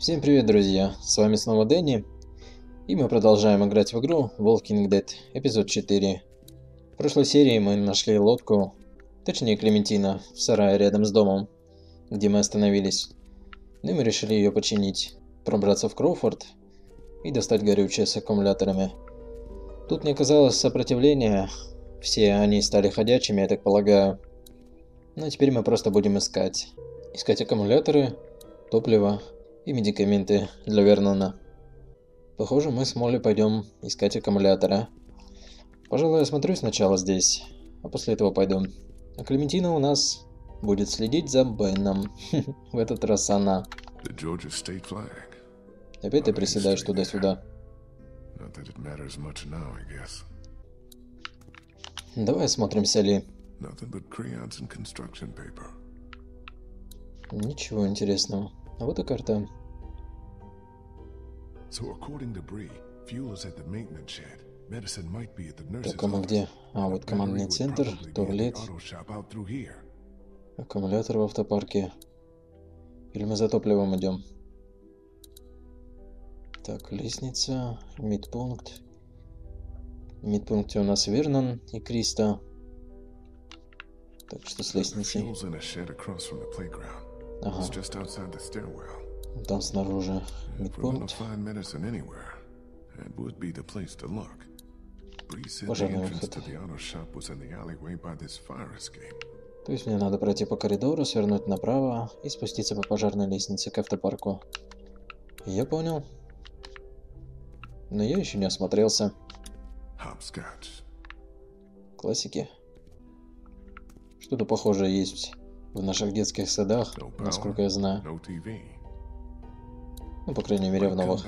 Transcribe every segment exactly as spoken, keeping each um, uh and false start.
Всем привет, друзья! С вами снова Дэнни, и мы продолжаем играть в игру Walking Dead, эпизод четыре. В прошлой серии мы нашли лодку, точнее Клементина, в сарае рядом с домом, где мы остановились. Ну и мы решили ее починить, пробраться в Кроуфорд и достать горючее с аккумуляторами. Тут не оказалось сопротивления, все они стали ходячими, я так полагаю. Ну а теперь мы просто будем искать. Искать аккумуляторы, топливо и медикаменты для Вернона. Похоже, мы с Молли пойдем искать аккумуляторы. Пожалуй, я осмотрюсь сначала здесь, а после этого пойду. А Клементина у нас будет следить за Беном. В этот раз она. Опять ты приседаешь туда-сюда. Давай осмотримся ли. Ничего интересного. А вот и карта. Так, а мы где? А, вот командный центр, туалет. Аккумулятор в автопарке. Или мы за топливом идем? Так, лестница, медпункт. В медпункте у нас Вернон и Криста. Так, что с лестницей? Ага. Там снаружи медпункт. Пожарный выход. То есть мне надо пройти по коридору, свернуть направо и спуститься по пожарной лестнице к автопарку. Я понял. Но я еще не осмотрелся. Классики. Что-то похожее есть в наших детских садах, насколько я знаю. Ну, по крайней мере, в новых.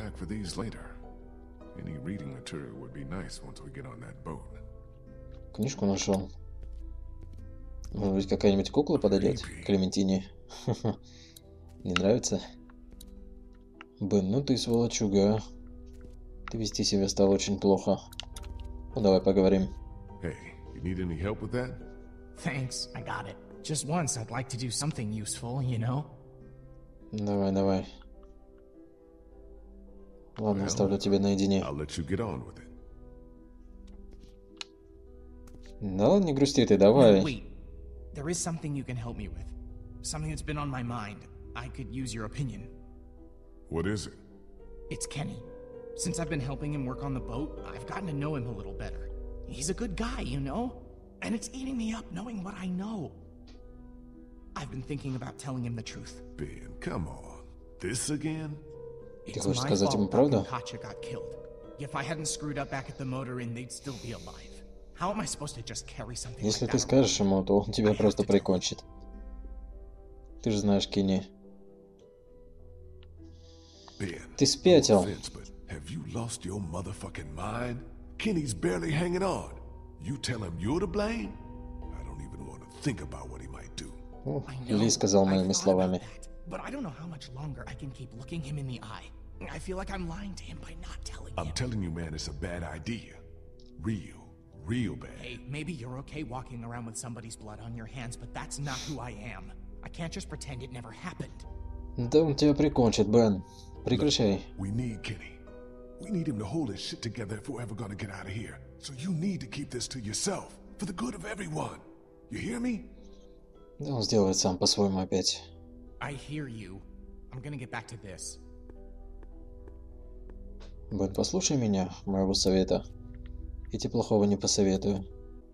Книжку нашел. Может быть, какая-нибудь кукла подойдет к Клементине? Не нравится? Бен, ну ты сволочуга. Ты вести себя стал очень плохо. Ну, давай поговорим. Thanks, I got it. Just once I'd like to do something useful, you know? Давай, давай. Ладно, оставлю тебя наедине. Да ладно, не грусти ты, давай. No, wait. There is something you can help me with. Something that's been on my mind. I could use your opinion. What is it? It's Kenny. Since I've been helping him work on the boat, I've gotten to know him a little better. He's a good guy, you know? And it's eating me up knowing what I know. I've been thinking about telling him the truth. Ben, come on. This again? Ты хочешь сказать ему правду? Katja got killed. If I hadn't screwed up back at the motor inn, they'd still be alive. How am I supposed to just carry something Если like ты that скажешь around? ему, то он тебя просто прикончит. Ты же знаешь, Кенни. Ben, Ты спятил. no offense, but have you lost your motherfucking mind? Kenny's barely hanging on. You tell him you're to blame? I don't even want to think about what he might do. О, I know, Ли сказал I моими thought словами. about that, but I don't know how much longer I can keep looking him in the eye. I feel like I'm lying to him by not telling I'm him. telling you, man, it's a bad idea. Real, real bad. Hey, maybe you're okay walking around with somebody's blood on your hands, but that's not who I am. I can't just pretend it never happened. Да он тебя прикончит, Бен. Прекращай. We need Kenny. We need him to hold his shit together if we're ever gonna get out of here. So you need to keep this to yourself, for the good of everyone. You hear me? Да он сделает сам по-своему опять. I hear you. I'm gonna get back to this. Бен, послушай меня, моего совета. Я тебе плохого не посоветую.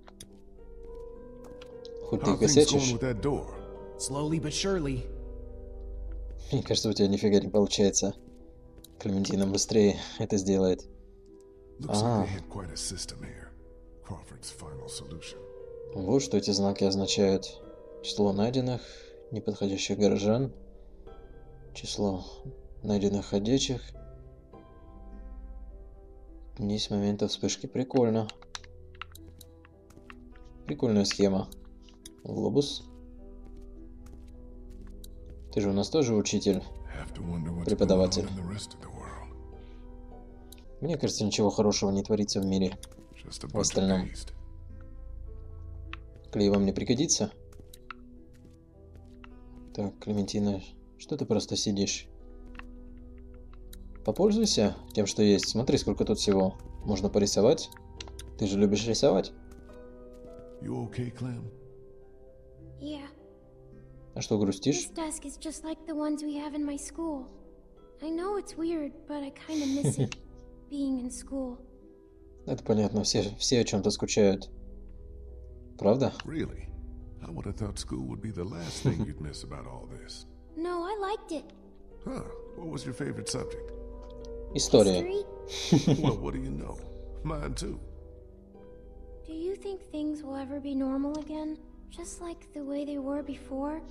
Хоть ты How и are things going косячишь, with that door? Slowly but surely. мне кажется, у тебя нифига не получается. Клементина быстрее это сделает. Looks Ah. like they had quite a system here. Crawford's final solution. Вот что эти знаки означают. Число найденных неподходящих горожан. Число найденных ходячих. Дни с момента вспышки. Прикольно. Прикольная схема. Глобус. Ты же у нас тоже учитель. Have to wonder what's going on Преподаватель. in the rest of the world. Мне кажется, ничего хорошего не творится в мире. Just a В bunch of остальном. paste. Клей вам не пригодится? Так, Клементина, что ты просто сидишь? Попользуйся тем, что есть. Смотри, сколько тут всего. Можно порисовать. Ты же любишь рисовать. You okay, Clem? Yeah. А что, грустишь? This desk is just like the ones we have in my school. I know it's weird, but I kind of miss it, being in school. Это понятно, все, все о чем-то скучают. Правда? Really? I would have thought school would be the last thing you'd miss about all this. No, I liked it. Huh? What was your favorite subject? История. History? Well, what do you know? Mine too. Do you think things will ever be normal again? Just like the way they were before?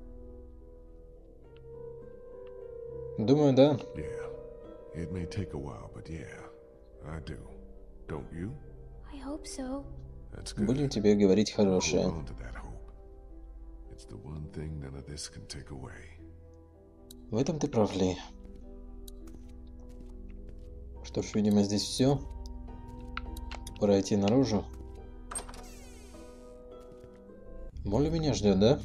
Думаю, да. Yeah. It may take a while, but yeah, I do. Don't you? I hope so. That's good. Будем тебе говорить Hold хорошее. on to that hope. It's the one thing none of this can take away. В этом ты прав, Ли. Что ж, видимо, здесь все. Пора идти наружу. Молли меня ждет, да?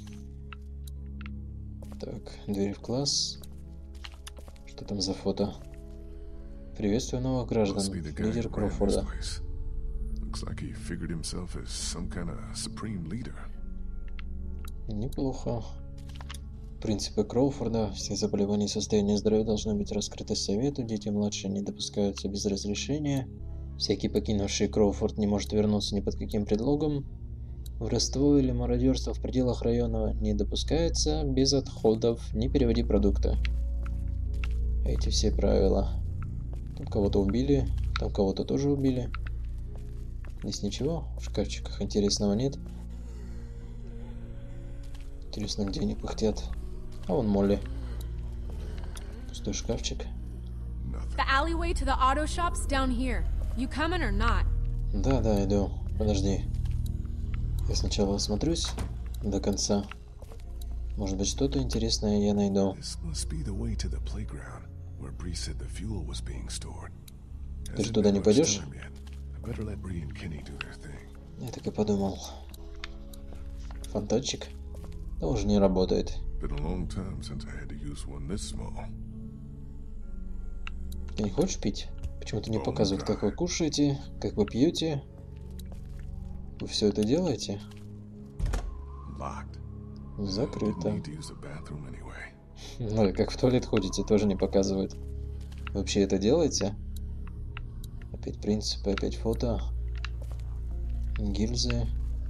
Так, дверь в класс. Что там за фото? Приветствую новых граждан. Must be the guy Лидер who ran this Кроуфорда. place. Looks like he figured himself as some kind of supreme leader. Неплохо. Принципы Кроуфорда. Все заболевания и состояния здоровья должны быть раскрыты совету. Дети младшие не допускаются без разрешения. Всякий, покинувший Кроуфорд, не может вернуться ни под каким предлогом. Воровство или мародерство в пределах района не допускается. Без отходов. Не переводи продукты. Эти все правила. Тут кого-то убили. Там кого-то тоже убили. Здесь ничего в шкафчиках интересного нет. Интересно, где они пыхтят. А вон Молли. Пустой шкафчик. Nothing. The alleyway to the auto shop's down here. You coming or not? Да, да, иду. Подожди. Я сначала осмотрюсь до конца. Может быть, что-то интересное я найду. This must be the way to the playground where Bree said the fuel was being stored. Ты же Hasn't туда been не much пойдешь? time yet. I better let Bree and Kenny do their thing. Я так и подумал. Фонтанчик? Да уже не работает. Been a long time since I had to use one this small. Ты не хочешь пить? Почему-то не О, показывают, да. как вы кушаете, как вы пьете. Вы все это делаете? Locked. Закрыто. Didn't need to use the bathroom anyway. Ну и как в туалет ходите, тоже не показывают. Вы вообще это делаете? Опять принципы, опять фото. Гильзы.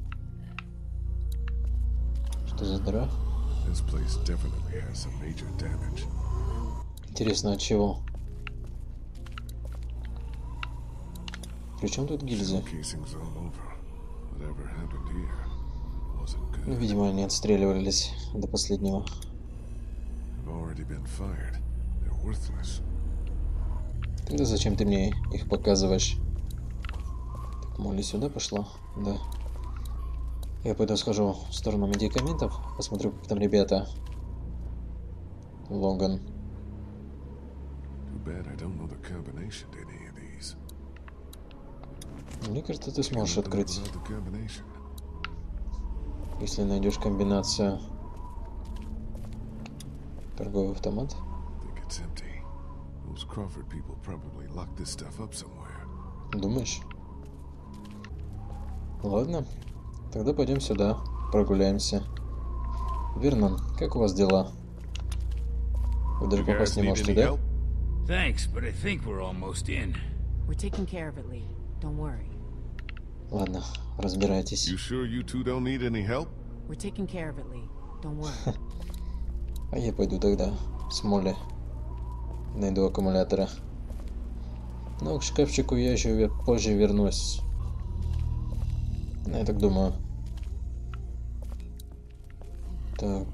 Что за дыра? This place definitely has some major damage. Интересно, от чего? Причем тут гильзы? Casing's all over. Whatever happened here wasn't Ну, good. видимо, они отстреливались до последнего. They've already been fired. They're worthless. Тогда зачем ты мне их показываешь? Так, Молли сюда пошла? Да. Я пойду схожу в сторону медикаментов, посмотрю, как там ребята. Логан. Too bad I don't know the combination to any of these. Мне кажется, ты сможешь Can't open it открыть, without the combination. если найдешь комбинацию. Торговый автомат. Think it's empty. Those Crawford people probably locked this stuff up somewhere. Думаешь? Ладно. Тогда пойдем сюда, прогуляемся. Вернон, как у вас дела? Вы даже You попасть guys не need можете, any да? help? Thanks, but I think we're almost in. We're taking care of it, Lee. Don't worry. Ладно, разбирайтесь. You sure you two don't need any help? We're taking care of it, Lee. Don't worry. А я пойду тогда с Молли. Найду аккумуляторы. Но к шкафчику я еще ве- позже вернусь. Ну, я так думаю. Так.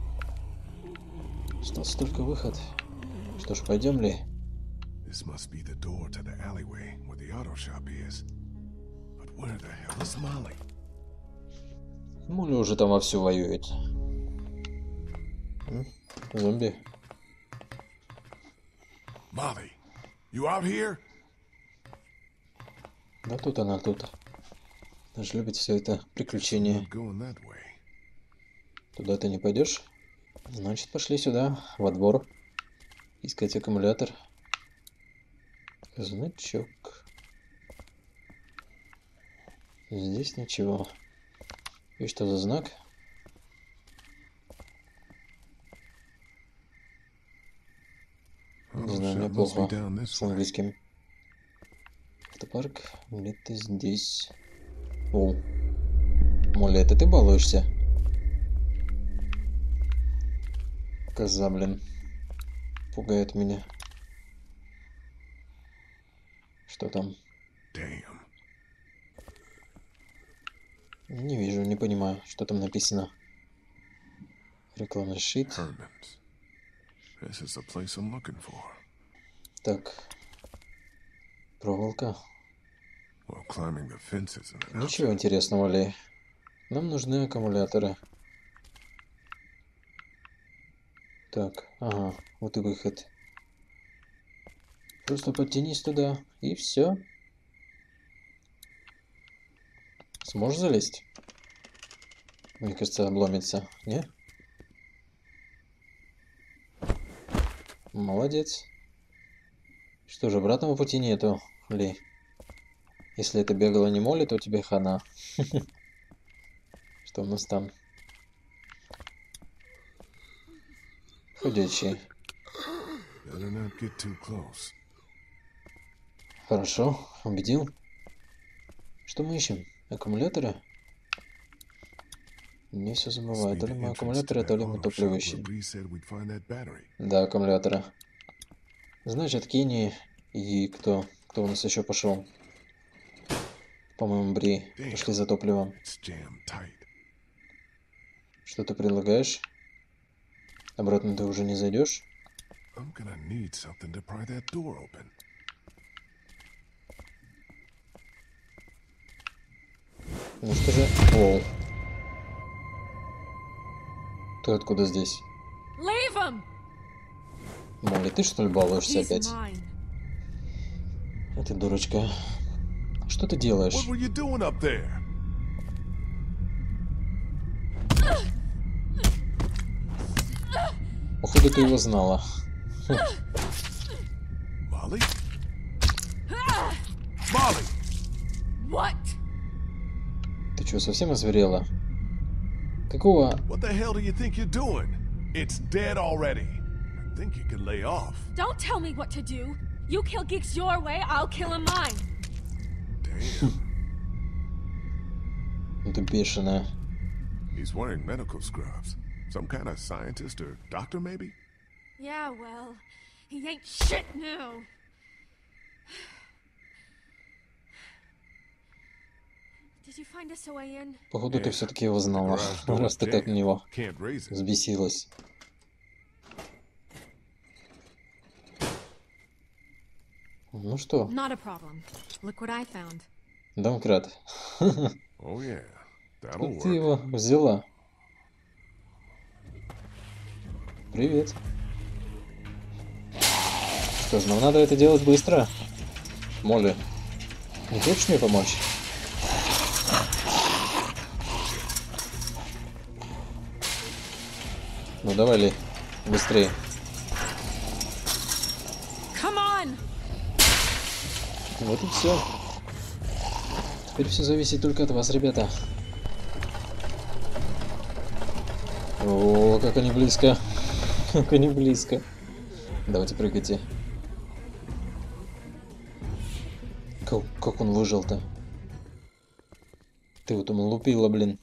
Остался только выход. Что ж, пойдем ли? This must be the door to the alleyway where the auto shop is. But where the hell is Molly? Молли уже там вовсю воюет. М? Зомби. Molly, you out here? Да тут она, тут. Даже любит все это приключение. Not going that way. Туда ты не пойдешь? Значит, пошли сюда, во двор. Искать аккумулятор. Значок. Здесь ничего. И что за знак? Не знаю, мне плохо с английским. Автопарк где-то здесь. О, Молли, это ты балуешься? Коза, блин. Пугает меня. Что там? Damn. Не вижу, не понимаю, что там написано. Рекламный щит. Hermits. This is the place I'm looking for. Так. Проволока. Well, climbing the fence isn't an Ничего option. интересного, Ли. Нам нужны аккумуляторы. Так, ага, вот и выход. Просто подтянись туда, и все. Сможешь залезть? Мне кажется, обломится, не? Молодец. Что же, обратного пути нету, Ли. Если это бегала не Молли, то тебе хана. Что у нас там? Ходячие. Better not get too close. Хорошо, убедил. Что мы ищем? Аккумуляторы? Не все забываю. То ли мы аккумуляторы, то ли мы топливо ищем. Да, аккумуляторы. Значит, Кенни и кто? Кто у нас еще пошел? По-моему, Бри. Пошли за топливом. Что ты предлагаешь? Обратно ты уже не зайдешь? Ну что же? О. Ты откуда здесь? Leave him! Молли, ты что ли балуешься He's опять? mine. А ты дурочка. Что ты делаешь? What were you doing up there? Походу, ты его знала. Molly? Molly! What? Ты что, совсем озверела? Какого? What the hell do you think you're doing? It's dead already. I think you can lay off. Don't tell me what to do. You kill geeks your way, I'll kill him mine. Damn. Ну ты бешеная. He's wearing medical scrubs. Some kind of scientist or doctor, maybe? Yeah, well, he ain't shit now. Did you find us a way in? Походу, ты все-таки его знала, раз ты так на него Can't raise it. взбесилась. Ну что, Not a problem. Look what I found. домкрат. Oh yeah, that'll Ты work. его взяла. Привет. Что ж, нам надо это делать быстро. Молли, не хочешь мне помочь? Ну давай, Ли, быстрее. Come on! Вот и все. Теперь все зависит только от вас, ребята. О, как они близко. Как они близко. Давайте прыгайте. Как, как он выжил-то? Ты вот ему лупила, блин.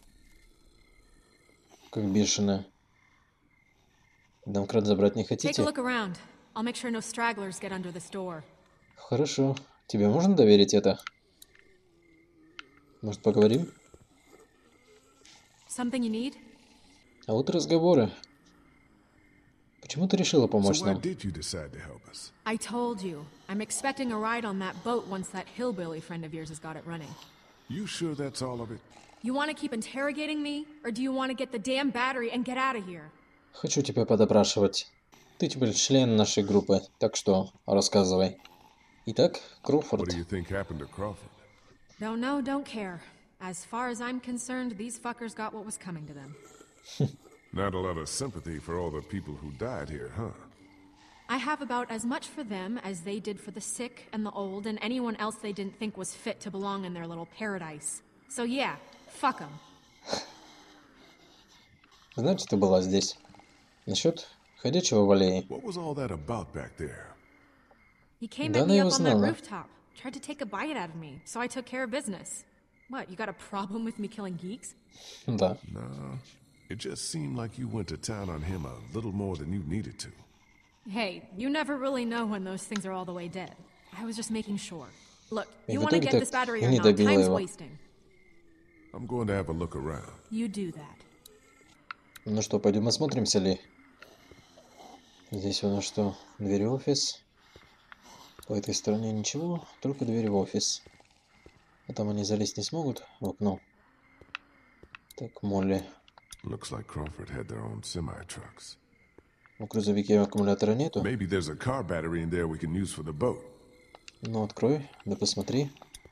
Как бешеная. Домкрат забрать не Take a хотите? look around. I'll make sure no stragglers get under this door. Хорошо. Тебе можно доверить это? Может, поговорим? Something you need? А вот и разговоры. Почему ты решила So помочь why нам? did you decide to help us? I told you. I'm expecting a ride on that boat once that hillbilly friend of yours has got it running. You sure that's all of it? You want to keep interrogating me? Or do you want to get the damn battery and get out of here? Хочу тебя подопрашивать. Ты теперь член нашей группы, так что рассказывай. Итак, What Кроуфорд. do you think happened to Crawford? Don't know, don't care. As far as I'm concerned, these fuckers got what was coming to them. Not a lot of sympathy for all the people who died here, huh? I have about as much for them as they did for the sick and the old and anyone else they didn't think was fit to belong in their little paradise. So yeah, fuck them. Значит, ты была здесь. Насчет ходячего в аллее. What was all that about back there? He came Да at она me его up on that знала. rooftop, tried to take a bite out of me, so I took care of business. What, you got a problem with me killing geeks? Да. Nah, it just seemed like you went to town on him a little more than you needed to. Hey, you never really know when those things are all the way dead. I was just making sure. Look, И you в want to итоге get так this battery и or не not? добила Time's его. wasting. I'm going to have a look around. You do that. Ну что, пойдем осмотримся ли? Здесь у нас что? Дверь в офис. По этой стороне ничего, только дверь в офис. А там они залезть не смогут в окно. Так, Молли. Looks like Crawford had their own semi-trucks. В грузовике аккумулятора нету. Maybe there's a car battery in there we can use for the boat. Ну, открой, да посмотри.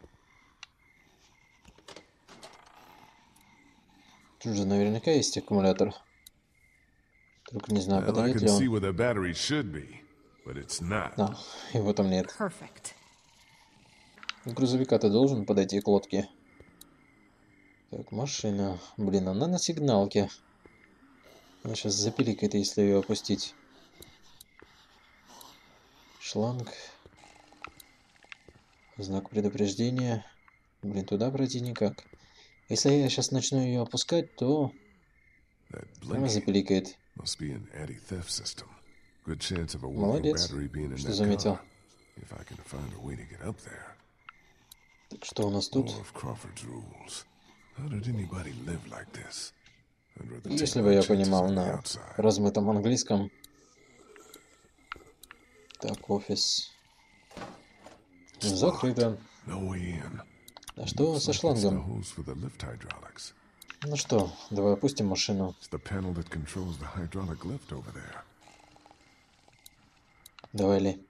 Тут же наверняка есть аккумулятор. Только не знаю, Well, I подойдет can ли see он. where the battery should be, but it's not. А, его там нет. Perfect. Грузовика-то должен подойти к лодке. Так, машина. Блин, она на сигналке. Она сейчас запиликает, если ее опустить. Шланг. Знак предупреждения. Блин, туда пройти никак. Если я сейчас начну ее опускать, то That она blinking запиликает. must be an anti-theft system. Good chance of a working Молодец, battery being in что that заметил. car. If I can find a way to get up there. Так, что у нас тут? More of Crawford's rules. How did anybody live like this? I'd rather take Если my бы я chances понимал on the на outside. размытом английском. Так, офис. Закрыто. No way in. А что со Like it's the шлангом? hose for the lift hydraulics. Ну что, давай опустим машину. It's the panel that controls the hydraulic lift over there. Давай, Ли.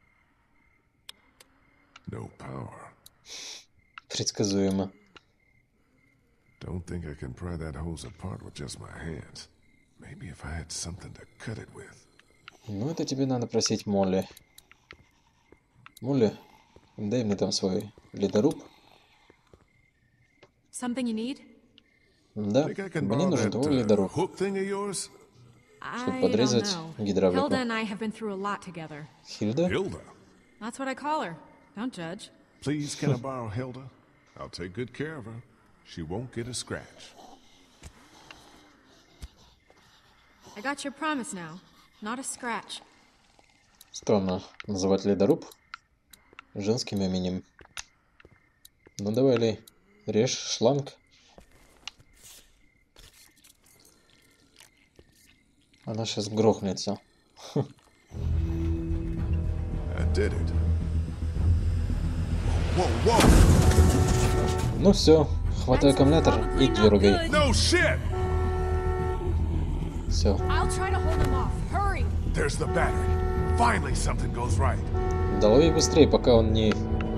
No power. Предсказуемо. Don't think I can pry that hose apart with just my hands. Maybe if I had something to cut it with. Ну, это тебе надо просить Молли. Молли, дай мне там свой ледоруб. Something you need? Да, Think I can мне borrow нужен that твой uh, ледоруб. hook thing of yours? I don't подрезать know. гидравлику. Hilda and I have been through a lot together. Хильда? Hilda. That's what I call her. Don't judge. Please, can I borrow Hilda? I'll take good care of her. She won't get a scratch. I got your promise now. Not a scratch. Странно называть ледоруб женским именем. Ну давай, Ли, режь шланг. Она сейчас грохнется. I did it. Whoa, whoa! Ну все, хватай аккумулятор и дергай. No shit! Все. I'll try to hold him off. Hurry! There's the battery. Finally, something goes right. Долой быстрее, пока он не...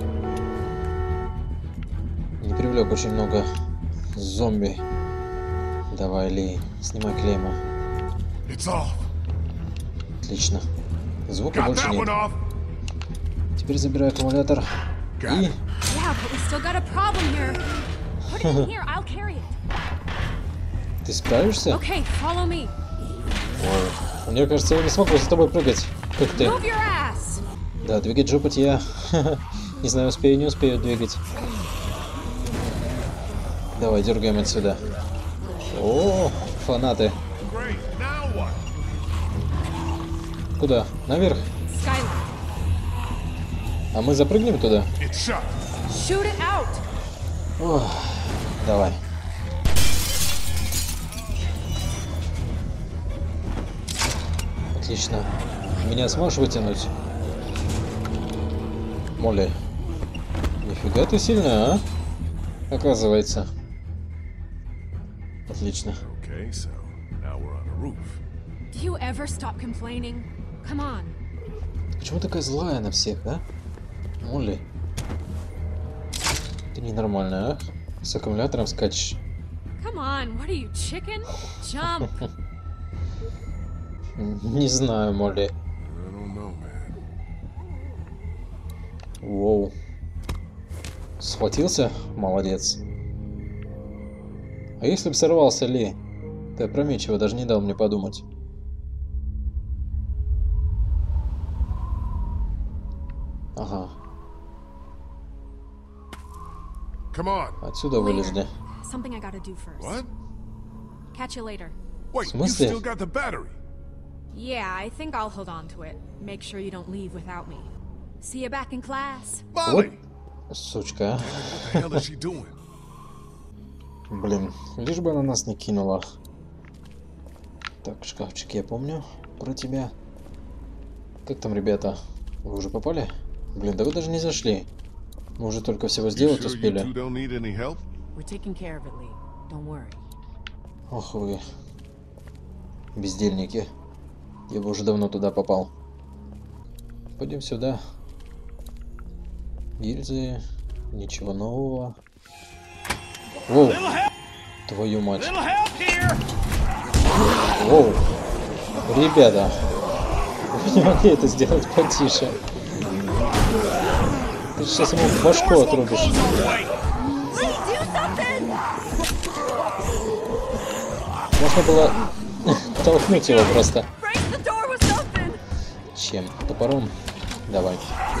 не привлек очень много зомби. Давай, Ли, снимай клейма. It's off. Отлично. Звука Got больше that нет. one off. Теперь забирай аккумулятор. Got И... it. Yeah, but we still got a problem here. Put it in here. I'll carry it. Ты справишься? Okay, follow me. Ой, мне кажется, я не смогу за тобой прыгать. Как ты? Move your ass. Да, двигать жопать я. Не знаю, успею, не успею двигать. Давай, дергаем отсюда. О, фанаты. Great. Now what? Куда? Наверх? Skylar, А мы запрыгнем туда? It's shut. shoot it out. Ох, давай. Отлично. Меня сможешь вытянуть? Молли. Нифига ты сильная, а? Оказывается. Отлично. Okay, so now we're on a roof. Do you ever stop complaining? Come on. Почему такая злая на всех, а? Молли. Ты ненормальная, а? С аккумулятором скачешь. Come on. What are you, chicken? Jump. Не знаю, Молли. I don't know, man. Воу. Схватился? Молодец. А если бы сорвался Ли? Ты опрометчиво даже не дал мне подумать. Ага. Come on. Отсюда вылезли. Something I gotta do first. What? Catch you later. Wait, В you смысле? still got the battery? Yeah, I think I'll hold on to it. Make sure you don't leave without me. See you back in class. Molly! Сучка. What the hell is she doing? Блин, лишь бы она нас не кинула. Так, шкафчик, я помню про тебя. Как там, ребята? Вы уже попали? Блин, да вы даже не зашли. Мы уже только всего You сделать sure you успели. two don't need any help? We're taking care of it, Lee. Don't worry. Ох вы. Бездельники. Я бы уже давно туда попал. Пойдем сюда. Гильзы. Ничего нового. Воу. Твою мать. Воу. Ребята. Вы не могли это сделать потише. Ты сейчас ему башку отрубишь. Можно было толкнуть его просто. Чем? Топором? Давай.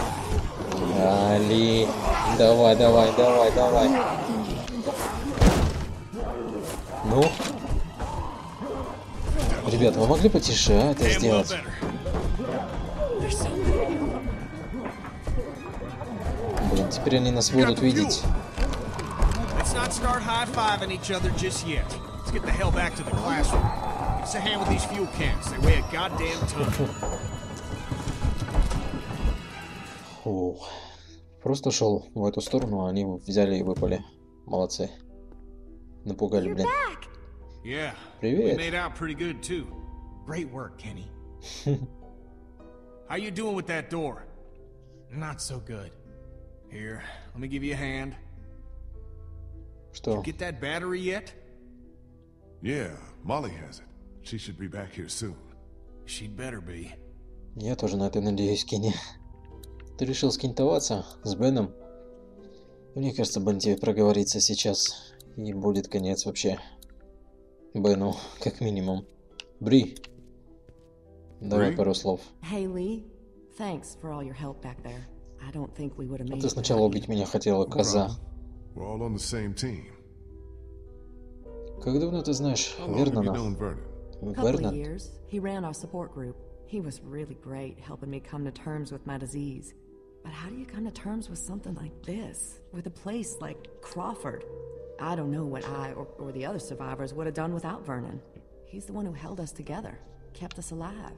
Али. Давай, давай, давай, давай. Ну? Ребят, вы могли потише, а, это сделать? Блин, теперь они нас будут видеть. Let's not start high-fiving each other just yet. Let's get the hell back to the classroom. Give us a hand with these fuel cans. They weigh a goddamn ton. Фу. Просто шел в эту сторону, а они взяли и выпали. Молодцы. Напугали, блин. Yeah. Привет. We made out pretty good too. Great work, Kenny. How you doing with that door? Not so good. Here, let me give you a hand. Что? Get that battery yet? Yeah, Molly has it. She should be back here soon. She'd better be. Я тоже на это надеюсь, Кенни. Ты решил скинтоваться с Беном? Мне кажется, Бен тебе проговорится сейчас. И будет конец вообще. Бену, как минимум. Бри. Давай Бри? пару слов. Hey, Lee. Thanks for all your help back there. I don't think we would have А made ты it сначала without убить you. меня хотела, коза. We're all on the same team. Как давно ты знаешь How long have you Вернона? known Vernon? Couple of Вернон? years. He ran our support group. He was really great helping me come to terms with my disease. But how do you come to terms with something like this? With a place like Crawford? I don't know what I or, or the other survivors would have done without Vernon. He's the one who held us together, kept us alive.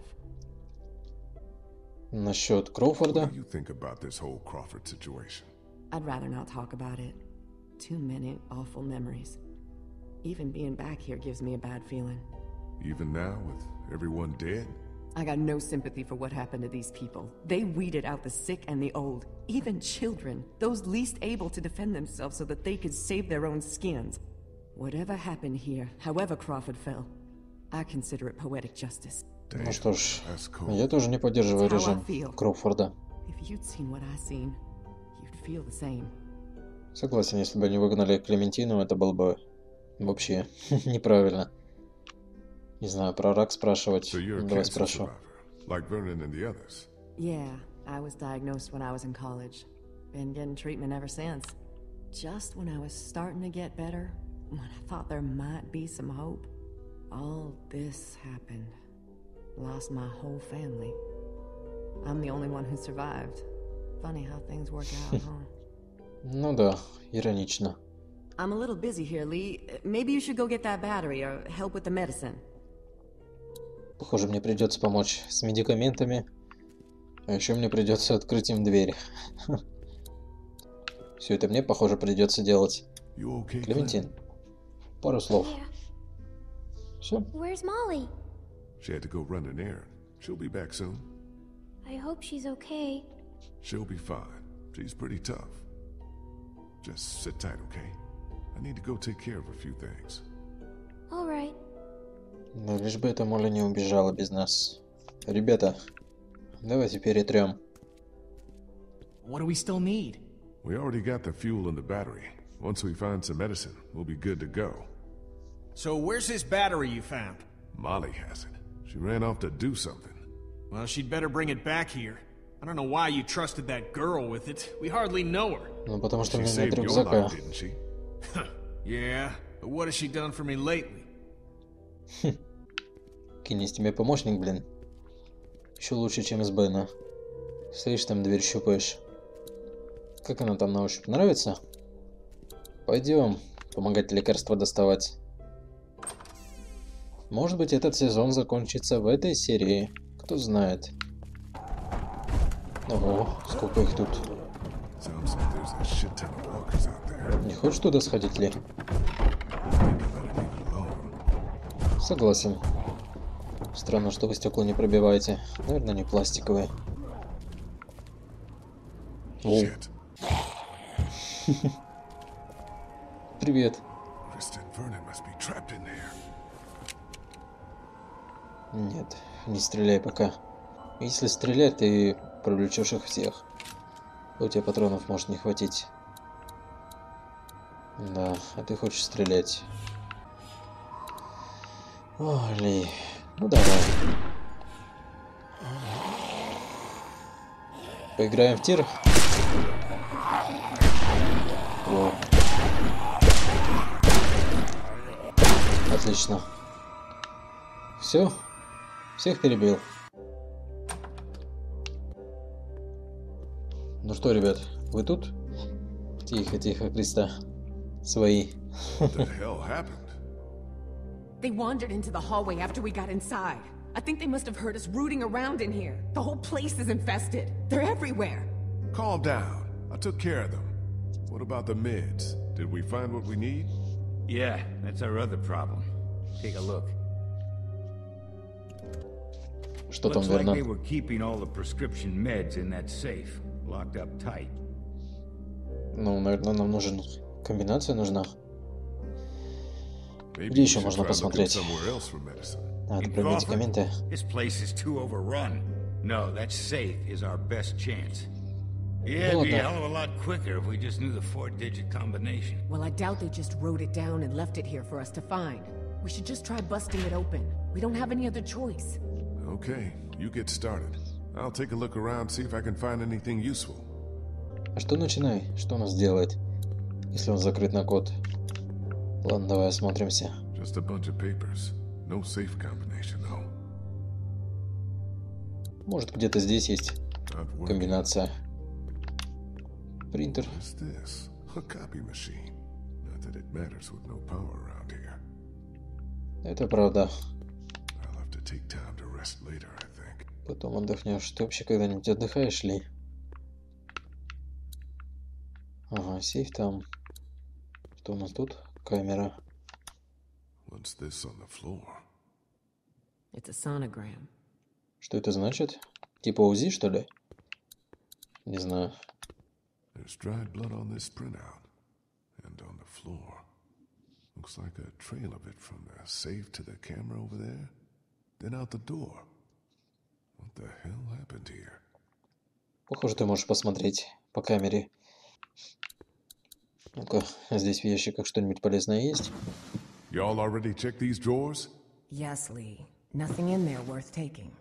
Насчет What Кроуфорда? do you think about this whole Crawford situation? I'd rather not talk about it. Too many awful memories. Even being back here gives me a bad feeling. Even now, with everyone dead? I got no sympathy for what happened to these people. They weeded out the sick and the old, even children, those least able to defend themselves so that they could save their own skins. Whatever happened here, however Crawford fell, I consider it poetic justice. Damn, Ну что ж, that's cool. я тоже не поддерживаю It's how I режим feel. Кроуфорда. If you'd seen what I seen, you'd feel the same. Согласен, если бы они выгнали Клементину, это было бы вообще неправильно. Не знаю, про рак спрашивать. So you're a Давай cancer спрошу. survivor, like Vernon and the others. Yeah, I was diagnosed when I was in college. Been getting treatment ever since. Just when I was starting to get better, when I thought there might be some hope, all this happened. Lost my whole family. I'm the only one who survived. Funny how things work out, huh? Ну да, иронично. I'm a little busy here, Lee. Maybe you should go get that battery or help with the medicine. Похоже, мне придется помочь с медикаментами. А еще мне придется открыть им дверь. Все это мне, похоже, придется делать. You okay, Clem? Клементин, пару слов. Yeah. Все. Where's Molly? She had to go run an errand. She'll be back soon. I hope she's okay. She'll be fine. She's pretty tough. Just sit tight, okay? I need to go take care of a few things. All right. Да лишь бы эта Молли не убежала без нас. Ребята, давайте перетрем. What do we still need? We already got the fuel in the battery. Once we find some medicine, we'll be good to go. So where's this battery you found? Molly has it. She ran off to do something. Well, she'd better bring it back here. I don't know why you trusted that girl with it. We hardly know her. Ну, потому что у She меня нет saved your рюкзака. life, didn't she? Yeah, but what has she done for me lately? Кинь из тебя помощник, блин. Еще лучше, чем из Бена. Стоишь там, дверь щупаешь. Как она там на ощупь? Нравится? Пойдем помогать лекарства доставать. Может быть, этот сезон закончится в этой серии. Кто знает. Ого, сколько их тут. Sounds like there's a shit ton of walkers out there. Не хочешь туда сходить, Ли? Согласен. Странно, что вы стекла не пробиваете. Наверное, не пластиковые. О. Shit. Привет. Kristen Vernon must be trapped in there. Нет, не стреляй пока. Если стрелять, ты привлечешь их всех. У тебя патронов может не хватить. Да, а ты хочешь стрелять. О, Ли. Ну давай. Поиграем в тир. О. Отлично. Все? Всех перебил. Ну что, ребят, вы тут? Тихо, тихо, Криста. Свои. What the hell happened? They wandered into the hallway after we got inside. I think they must have heard us rooting around in here. The whole place is infested. They're everywhere. Calm down. I took care of them. What about the meds? Did we find what we need? Yeah, that's our other problem. Take a look. Что там, Looks like Вернон? they were keeping all the prescription meds in that safe, locked up tight. Ну, наверное, нам нужен... Комбинация нужна. Maybe Где we еще should можно try looking посмотреть? somewhere else for medicine. Надо In про Crawford? медикаменты. This place is too overrun. No, that safe is our best chance. Yeah, it'd be a Ладно. hell of a lot quicker if we just knew the four-digit combination. Well, I doubt they just wrote it down and left it here for us to find. We should just try busting it open. We don't have any other choice. Okay, you get started. I'll take a look around, see if I can find anything useful. А что начинай? Что он сделает, если он закрыт на код? Ладно, давай осмотримся. Just a bunch of papers. No safe combination, though. Может, где-то здесь есть Not working. комбинация. Принтер. What's this? A copy machine. Not that it matters with no power around here. Это правда. I'll have to take time to rest later, I think. Потом отдохнешь. Ты вообще когда-нибудь отдыхаешь ли? Ага, сейф там. Что у нас тут? Камера. What's this on the floor? It's a sonogram. Что это значит? Типа УЗИ, что ли? Не знаю. There's dried blood on this printout. And on the floor. Looks like a trail of it from the safe to the camera over there. Then out the door. What the hell happened here? Похоже, ты можешь посмотреть по камере. Ну-ка, здесь в ящиках что-нибудь полезное есть? Y'all already checked these drawers? Yes, Lee. Nothing in there worth taking.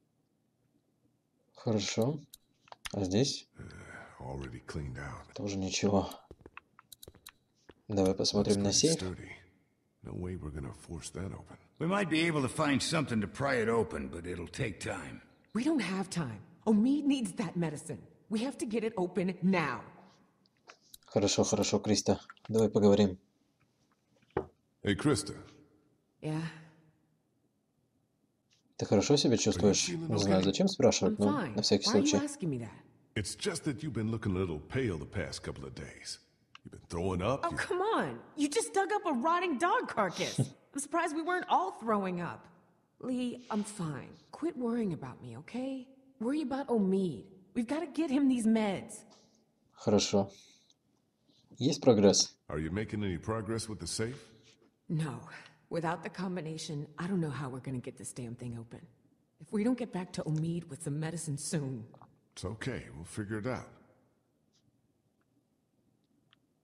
Хорошо. А здесь? Already cleaned out. Тоже ничего. Давай Looks посмотрим на pretty сейф. sturdy. No way we're gonna force that open. We might be able to find something to pry it open, but it'll take time. We don't have time. Omid needs that medicine. We have to get it open now. Хорошо, хорошо, Криста. Давай поговорим. Hey, Krista. Yeah, Ты хорошо себя чувствуешь? Не знаю, зачем I'm спрашивать, но fine. на всякий Why are you случай. asking me that? It's just that you've been looking a little pale the past couple of days. You've been throwing up. Oh, you- come on. You just dug up a rotting dog carcass. I'm surprised we weren't all throwing up. Lee, I'm fine. Quit worrying about me, okay? Worry about Omid. We've got to get him these meds. Хорошо. Есть прогресс? Are you making any progress with the safe? No. Without the combination, I don't know how we're going to get this damn thing open. If we don't get back to Omid with some medicine soon. It's okay. We'll figure it out.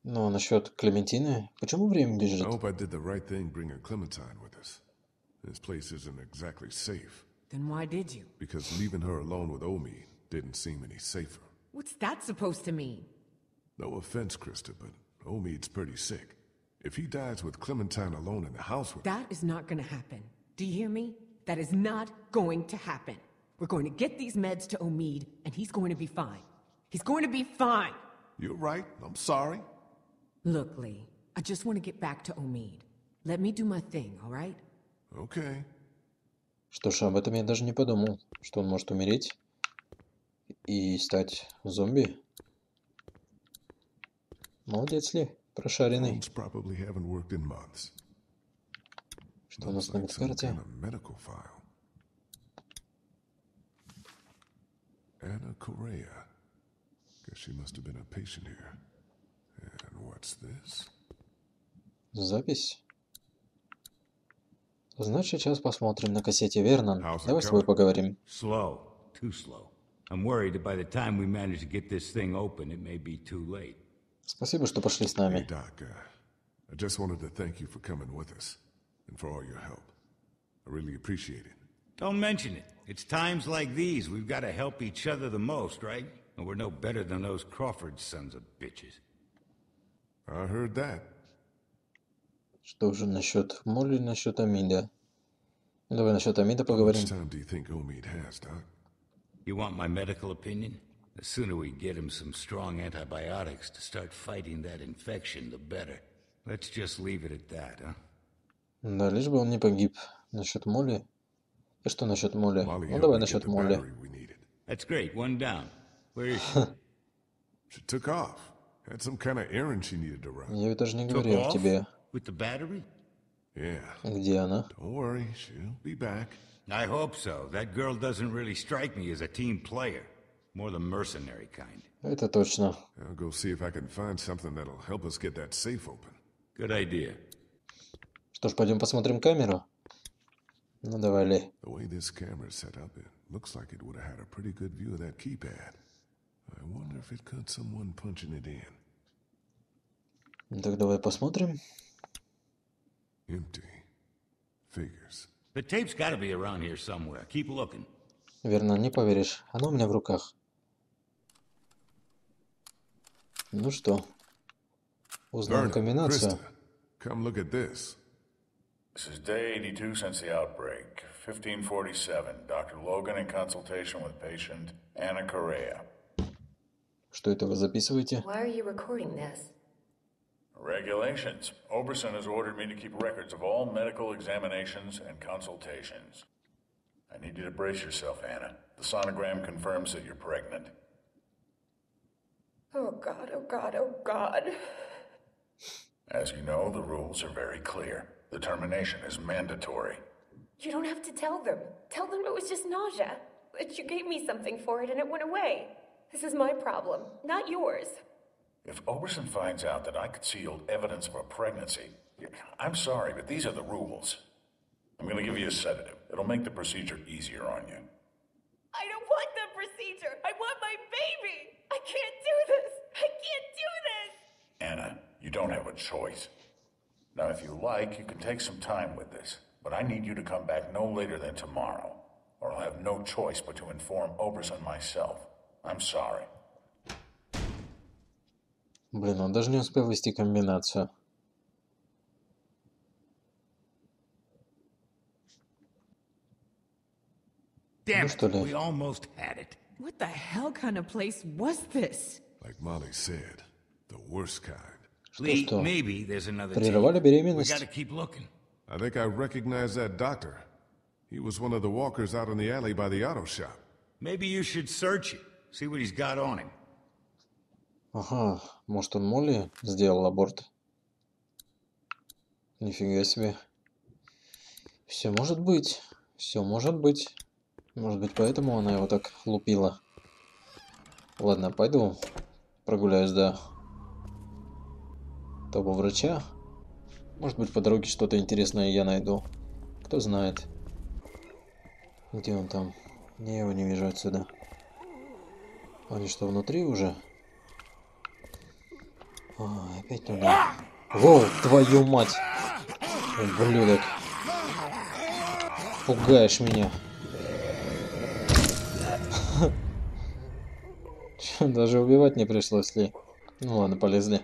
Ну, а насчет Клементины, почему время I бежит? hope I did the right thing bringing Clementine with us. This place isn't exactly safe, Then why did you? because leaving her alone with Omid didn't seem any safer. What's that supposed to mean? No offense, Krista, but Omid's pretty sick. If he dies with Clementine alone in the house with That is not gonna happen. Do you hear me? That is not going to happen. We're going to get these meds to Omid, and he's going to be fine. He's going to be fine! You're right. I'm sorry. Look, Lee, I just want to get back to Omid. Let me do my thing, all right? Okay. Что ж, об этом я даже не подумал, что он может умереть и стать зомби. Молодец, Ли, прошаренный. Phones probably haven't worked in months. Что у нас Looks на like some медкарте? kind of medical file. Anna Correa. Guess she must have been a patient here. And what's this? Запись. Значит, сейчас посмотрим на кассете, Вернон. How's it Давай с тобой going? поговорим. Slow. Too slow. I'm worried that by the time we manage to get this thing open, it may be too late. Спасибо, что пошли с Hey, нами. Doc, uh, I just wanted to thank you for coming with us and for all your help. I really appreciate it. Don't mention it. It's times like these we've got to help each other the most, right? And we're no better than those Crawford sons of bitches. I heard that. Что же насчет Молли, насчет Амида? Ну, давай насчет Амида How поговорим. much time do you think Omid has, Doc? You want my medical opinion? The sooner we get him some strong antibiotics to start fighting that infection, the better. Let's just leave it at that, huh? Да, лишь бы он не погиб. Насчет Молли? И что насчет Молли? Molly Ну, helped давай me get насчет the Молли. battery we needed. That's great. One down. Where is she? She took off. Had some kind of errand she needed to run. Я ведь даже не Took говорил off? тебе, With the battery? Yeah. где она. Don't worry, she'll be back. I hope so. That girl doesn't really strike me as a team player. More the mercenary kind. Это точно. I'll go see if I can find something that'll help us get that safe open. Good idea. Что ж, пойдем посмотрим камеру? Ну, давай, Ли. The way this camera's set up, it looks like it would have had a pretty good view of that keypad. I wonder if it caught someone punching it in. Ну, так давай посмотрим. Empty. Figures. The tape's got to be around here somewhere. Keep looking. Верно, не поверишь. Оно у меня в руках. Ну что? Узнаем Vernon, комбинацию. Krista, come look at this. This is day eighty-two since the outbreak. fifteen forty-seven. Doctor Logan in consultation with patient Anna Correa. Что это вы записываете? Why are you recording this? Regulations. Oberson has ordered me to keep records of all medical examinations and consultations. I need you to brace yourself, Anna. The sonogram confirms that you're pregnant. Oh god, oh god, oh god. As you know, the rules are very clear. The termination is mandatory. You don't have to tell them. Tell them it was just nausea. But you gave me something for it and it went away. This is my problem, not yours. If Oberson finds out that I concealed evidence of a pregnancy, I'm sorry, but these are the rules. I'm going to give you a sedative. It'll make the procedure easier on you. I don't want the procedure. I want my baby. I can't do this. I can't do this. Anna, you don't have a choice. Now, if you like, you can take some time with this, but I need you to come back no later than tomorrow, or I'll have no choice but to inform Oberson myself. I'm sorry. Блин, он даже не успел ввести комбинацию. Damn Ну что it. ли? We almost had it. What the hell kind of place was this? Like Molly said, the worst kind. Lee, что? maybe there's another Прерывали team. We беременность? got to keep looking. I think I recognize that doctor. He was one of the walkers out in the alley by the auto shop. Maybe you should search it. See what he's got on him. Ага, может он Молли сделал аборт? Нифига себе. Все может быть. Все может быть. Может быть, поэтому она его так лупила. Ладно, пойду прогуляюсь до того врача. Может быть, по дороге что-то интересное я найду. Кто знает. Где он там? Я его не вижу отсюда. Они что, внутри уже? Ой, опять туда. Воу, твою мать! Ублюдок. Пугаешь меня. Чё, даже убивать не пришлось ли? Ну ладно, полезли.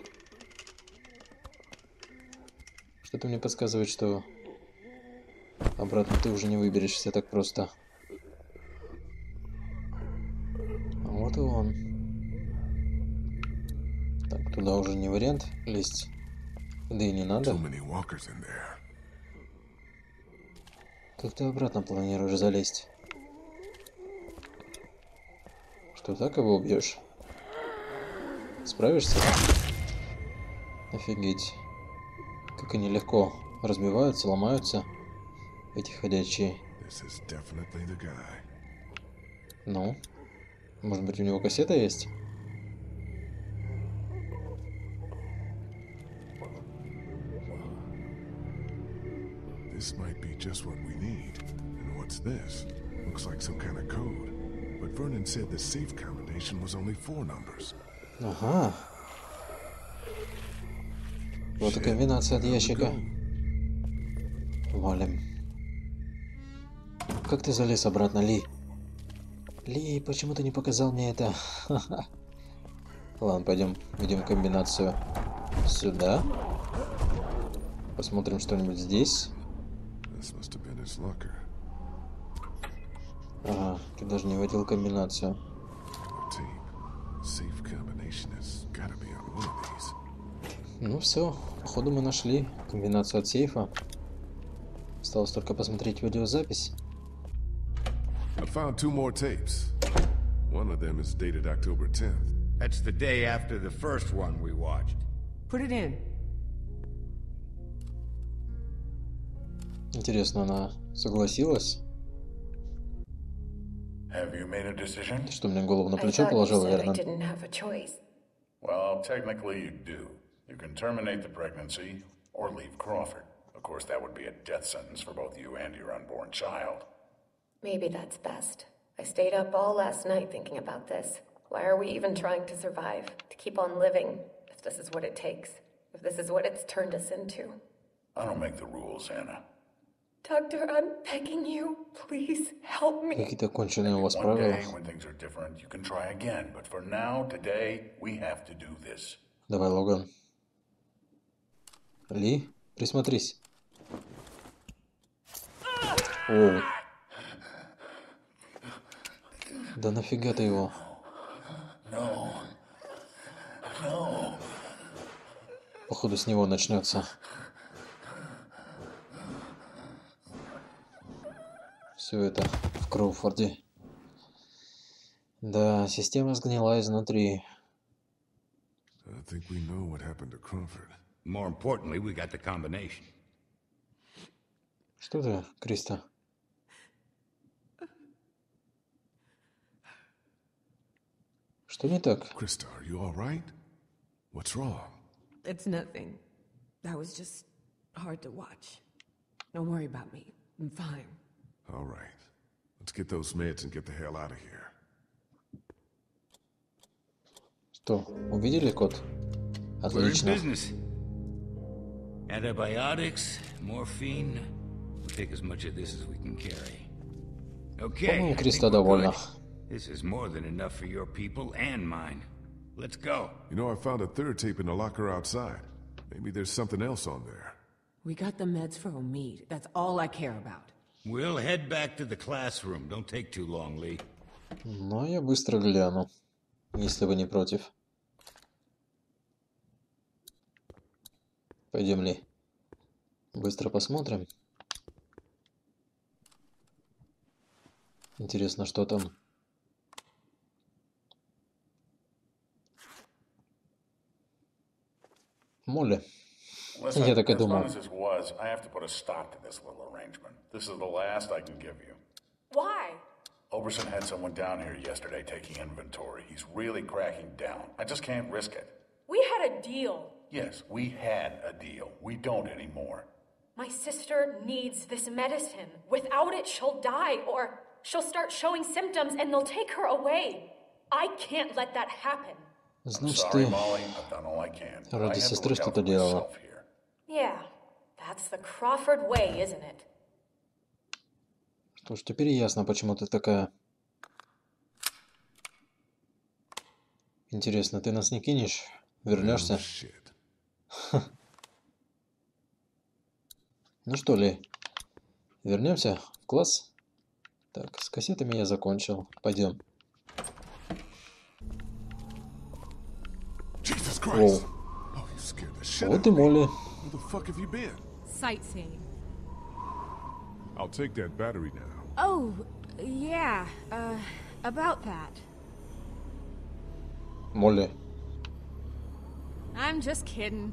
Что-то мне подсказывает, что обратно ты уже не выберешься так просто. А вот и он. Так, туда уже не вариант лезть. Да и не надо. Как ты обратно планируешь залезть? Что, так его убьешь? Справишься? Офигеть. Как они легко разбиваются, ломаются, эти ходячие. Ну, может быть, у него кассета есть? This might be just what we need. And what's this? Looks like some kind of code. But Vernon said the safe combination was only four numbers. Ага. Вот и комбинация от ящика. Валим. Как ты залез обратно, Ли? Ли, почему ты не показал мне это? Ладно, пойдем, видим комбинацию сюда. Посмотрим что-нибудь здесь. Ага, ты даже не вводил комбинацию. Ну все, походу мы нашли комбинацию от сейфа. Осталось только посмотреть видеозапись. I found two more tapes. One of them is dated October tenth. That's the day after the first one we watched. Put it in. Интересно, она согласилась? Have you made a decision? Ты что, мне голову на плечо положил, верно? Well, technically you do. You can terminate the pregnancy or leave Crawford. Of course, that would be a death sentence for both you and your unborn child. Maybe that's best. I stayed up all last night thinking about this. Why are we even trying to survive? To keep on living, if this is what it takes. If this is what it's turned us into. I don't make the rules, Anna. Doctor, I'm begging you. Please help me. Какие-то конченые у вас One правила. day, when things are different, you can try again. But for now, today, we have to do this. Давай, Логан. Ли, присмотрись. О. Да нафига ты его? No. No. Походу с него начнется. Все это в Кроуфорде. Да, система сгнила изнутри. I think we know what happened to Crawford. More importantly, we got the combination. Что ты, Криста? Что не так? Krista, are you all right? What's wrong? It's nothing. That was just hard to watch. Don't worry about me. I'm fine. All right. Let's get those meds and get the hell out of here. Что, увидели код? Отлично. Antibiotics, morphine. We'll take as much of this as we can carry. Okay. По-моему, Криста довольна. This is more than enough for your people and mine. Let's go. You know, I found a third tape in the locker outside. Maybe there's something else on there. We got the meds for Omid. That's all I care about. We'll head back to the classroom. Don't take too long, Lee. Ну, я быстро гляну, если вы не против. Пойдем, Ли. Быстро посмотрим. Интересно, что там. Молли. Listen, Я так и as думал. long as this was, I have to put a stop to this little arrangement. This is the last I can give you. Why? Oberson had someone down here yesterday taking inventory. He's really cracking down. I just can't risk it. We had a deal. Yes, we had a deal. We don't anymore. My sister needs this medicine. Without it, she'll die, or she'll start showing symptoms and they'll take her away. I can't let that happen. Значит, ты ради сестры что-то делала. Yeah, that's the Crawford way, isn't it? Что ж, теперь ясно, почему ты такая. Интересно, ты нас не кинешь? Вернешься? Ну что ли, вернемся в класс? Так, с кассетами я закончил. Пойдем. Оу. Вот и Молли. Sightseeing. I'll take that battery now. Oh, yeah, uh, about that. Молли. I'm just kidding.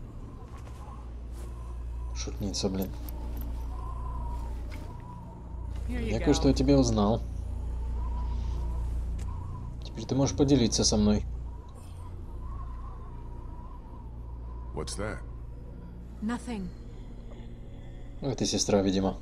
Шутница, блин. Here you Я go. кое-что о тебе узнал. Теперь ты можешь поделиться со мной. What's that? Nothing. Это сестра, видимо.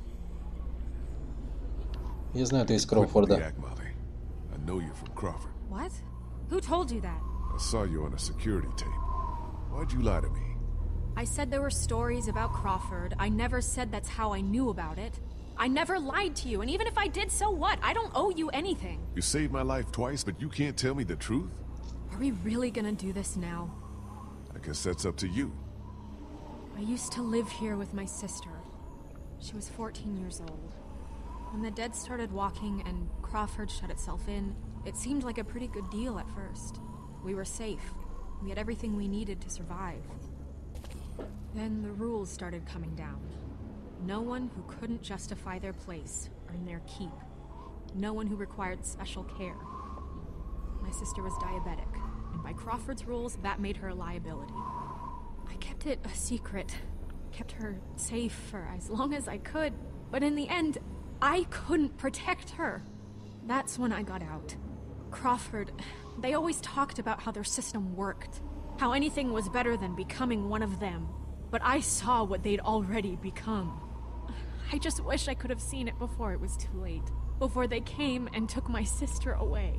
Я знаю, ты из Quit with the Кроуфорда. act, Molly. I know you're from Crawford. What? Who told you that? I saw you on a security tape. Why'd you lie to me? I said there were stories about Crawford. I never said that's how I knew about it. I never lied to you, and even if I did, so what? I don't owe you anything. You saved my life twice, but you can't tell me the truth? Are we really gonna do this now? I guess that's up to you. I used to live here with my sister. She was fourteen years old. When the dead started walking and Crawford shut itself in, it seemed like a pretty good deal at first. We were safe. We had everything we needed to survive. Then the rules started coming down. No one who couldn't justify their place earned their keep. No one who required special care. My sister was diabetic, and by Crawford's rules, that made her a liability. I kept it a secret, kept her safe for as long as I could, but in the end, I couldn't protect her. That's when I got out. Crawford, they always talked about how their system worked, how anything was better than becoming one of them. But I saw what they'd already become. I just wish I could have seen it before it was too late. Before they came and took my sister away.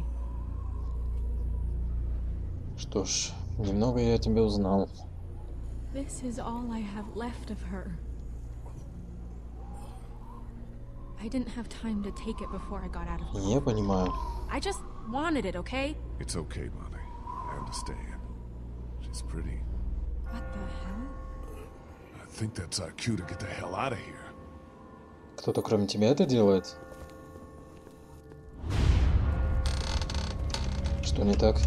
Что ж, немного я тебя узнал. This is all I have left of her. I didn't have time to take it before I got out of Я понимаю. I just wanted it, okay? It's okay, Molly. I understand. She's pretty. What the hell? I think that's our cue to get the hell out of here. Кто-то кроме тебя это делает? Что не так?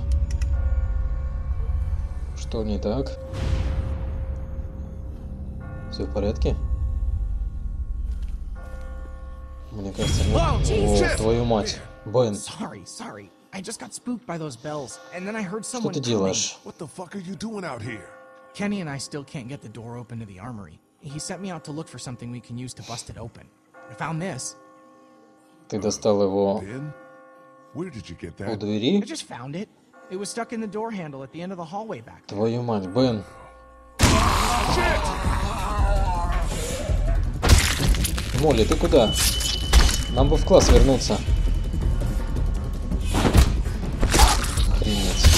Что не так? Все в порядке? Мне кажется, о, твою мать, Бен. Sorry, sorry. I just got spooked by those bells, and then I heard Что someone ты coming. делаешь? What the fuck are you doing out here? Kenny and I still can't get the door open to the armory. He sent me out to look for something we can use to bust it open. I found this. Ты достал его Ben? Where did you get у that? двери? I just found it. It was stuck in the door handle at the end of the hallway back there. Твою мать, Бен. Молли, ты куда? Нам бы в класс вернуться. Охренеть.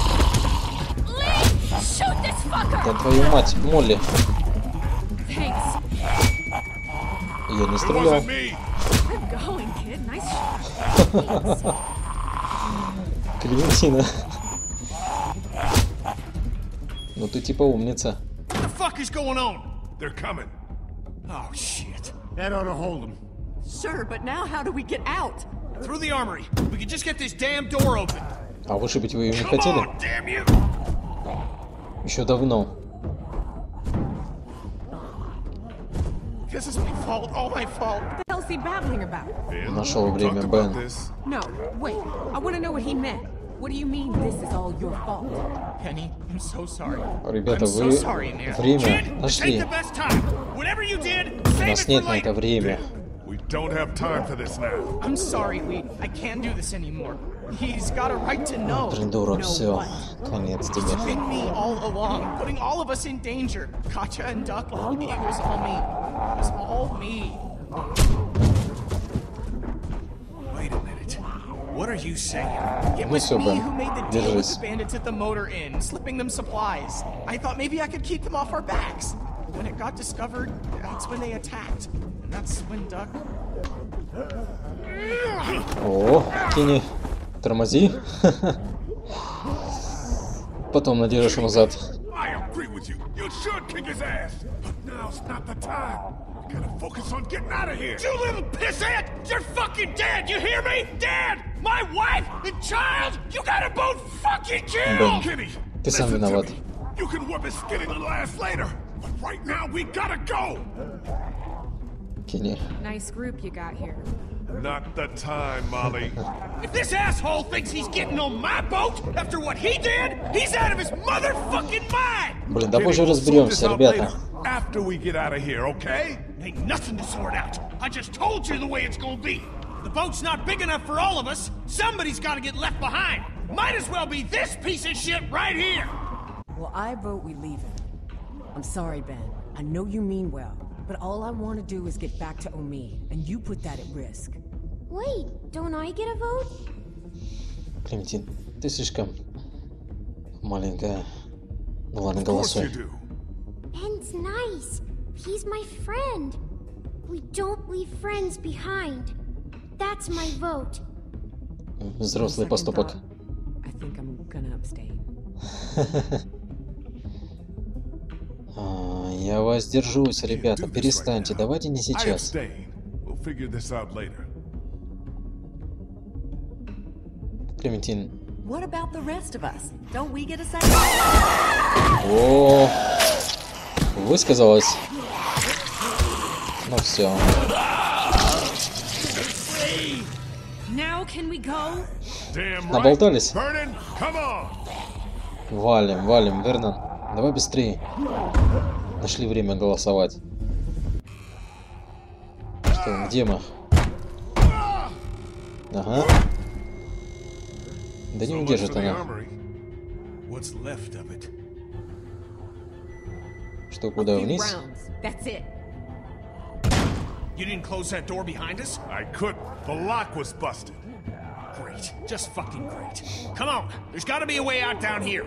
Да твою мать, Молли. Thanks. Я не It стрелял. wasn't me. Good going, kid. Nice shot. Клементина. Ну ты типа умница. What the fuck is going on? They're coming. Oh, shit. That ought to hold them. Sure, but now how do we get out? Through the armory. We can just get this damn door open. А вышибить вы ее не Come хотели? on, damn you! Еще давно. This is my fault, all my fault. What the hell's he babbling about? Ben, Нашел we время, talked about Бен. this. No, wait. I want to know what he meant. What do you mean this is all your fault? Penny, I'm so sorry. Ребята, I'm so вы sorry in there. время Kid, take нашли. the best time. Whatever you did, У save нас it нет for на это later. время. We don't have time for this now. I'm sorry, we. I can't do this anymore. He's got a right to know. Придурок, Know все. what? Конец It's тебе. been me all along, putting all of us in danger. Katya and Duck, it was all me. It was all me. Wait a minute. What are you saying? It Ну was все, me Бен, who made the deal with держись. the bandits at the motor inn, slipping them supplies. I thought maybe I could keep them off our backs. When it got discovered, that's when they attacked. And that's when Doug... О, Кенни, тормози. Потом надерешь ему зад. I agree with you. You should kick his ass. But now's not the time. We gotta focus on getting out of here. You little pissant! You're fucking dead! You hear me? Dead! My wife and child! You gotta both fucking kill! Бен, Kenny, ты сам listen to виноват. me. You can whip his skinny little ass later. But right now, we gotta go. Кенни. Nice group you got here. Not the time, Molly. If this asshole thinks he's getting on my boat after what he did, he's out of his motherfucking mind! Блин, да позже разберемся, ребята. After we get out of here, okay? Ain't nothing to sort out. I just told you the way it's gonna be. The boat's not big enough for all of us. Somebody's gotta get left behind. Might as well be this piece of shit right here. Well, I vote we leave it. I'm sorry, Ben. I know you mean well, but all I want to do is get back to Omid, and you put that at risk. Wait, don't I get a vote? Клементин, ты слишком маленькая. Ну ладно, Of course you голосуй. do. Ben's nice. He's my friend. We don't leave friends behind. That's my vote. Взрослый Second поступок. thought, I think I'm gonna abstain. А, я воздержусь, ребята, перестаньте, давайте не I сейчас. abstain. We'll figure this out later. Клементин. What about the rest of us? Don't we get a say? О, высказалась. Ну все. Now can we go? Damn right. Наболтались? Vernon, come on. Валим, валим, Вернон. Давай быстрее. Нашли время голосовать. Что, где мы? Ага. Да не So much удержит for the она. armory. What's left of it? Что, куда Few вниз? rounds. That's it. You didn't close that door behind us? I couldn't. The lock was busted. Great. Just fucking great. Come on. There's gotta be a way out down here.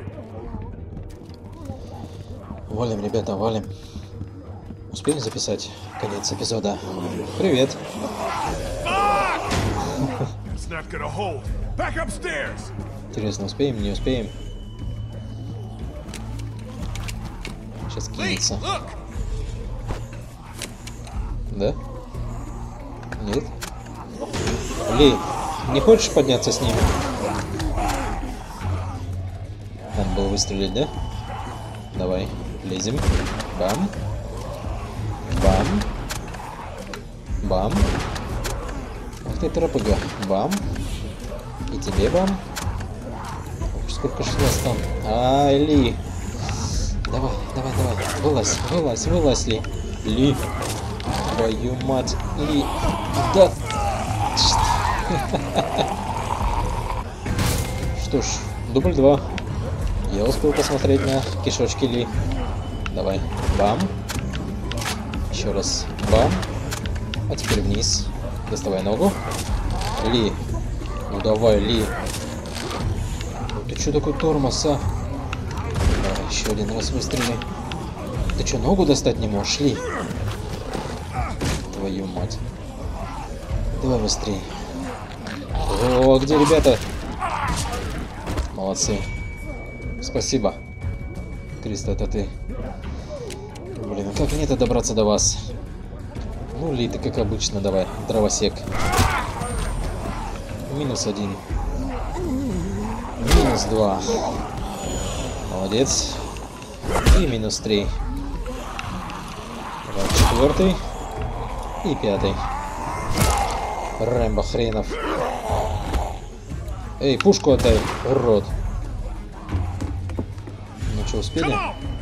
Валим, ребята, валим. Успеем записать конец эпизода? Привет. It's not gonna hold. Back upstairs. Интересно, успеем, не успеем? Сейчас Lee, кинется. look! Да? Нет? Ли, не хочешь подняться с ними? Надо было выстрелить, да? Давай, лезем. Бам. Бам. Бам. Ах ты, тропыга. Бам. И тебе бам. Ох, сколько ж вас там. А, Ли. Давай, давай, давай. Вылазь, вылазь, вылазь, Ли. Ли. Твою мать. Ли. Да. Что ж, дубль два. Я успел посмотреть на кишочки Ли. Давай. Бам. Еще раз. Бам. А теперь вниз. Доставай ногу. Ли. Ну давай, Ли. Ты что такой тормоз, а? Давай, еще один раз выстрели. Ты что, ногу достать не можешь, Ли? Твою мать. Давай быстрее. О, где ребята? Молодцы. Спасибо. Криста, это ты. Блин, а как мне-то добраться до вас? Ну, Ли, ты как обычно, давай. Дровосек. Минус один. Минус два. Молодец. И минус три. Давай, четвертый. И пятый. Рэмбо хренов. Эй, пушку отдай, урод. Ну что, успели?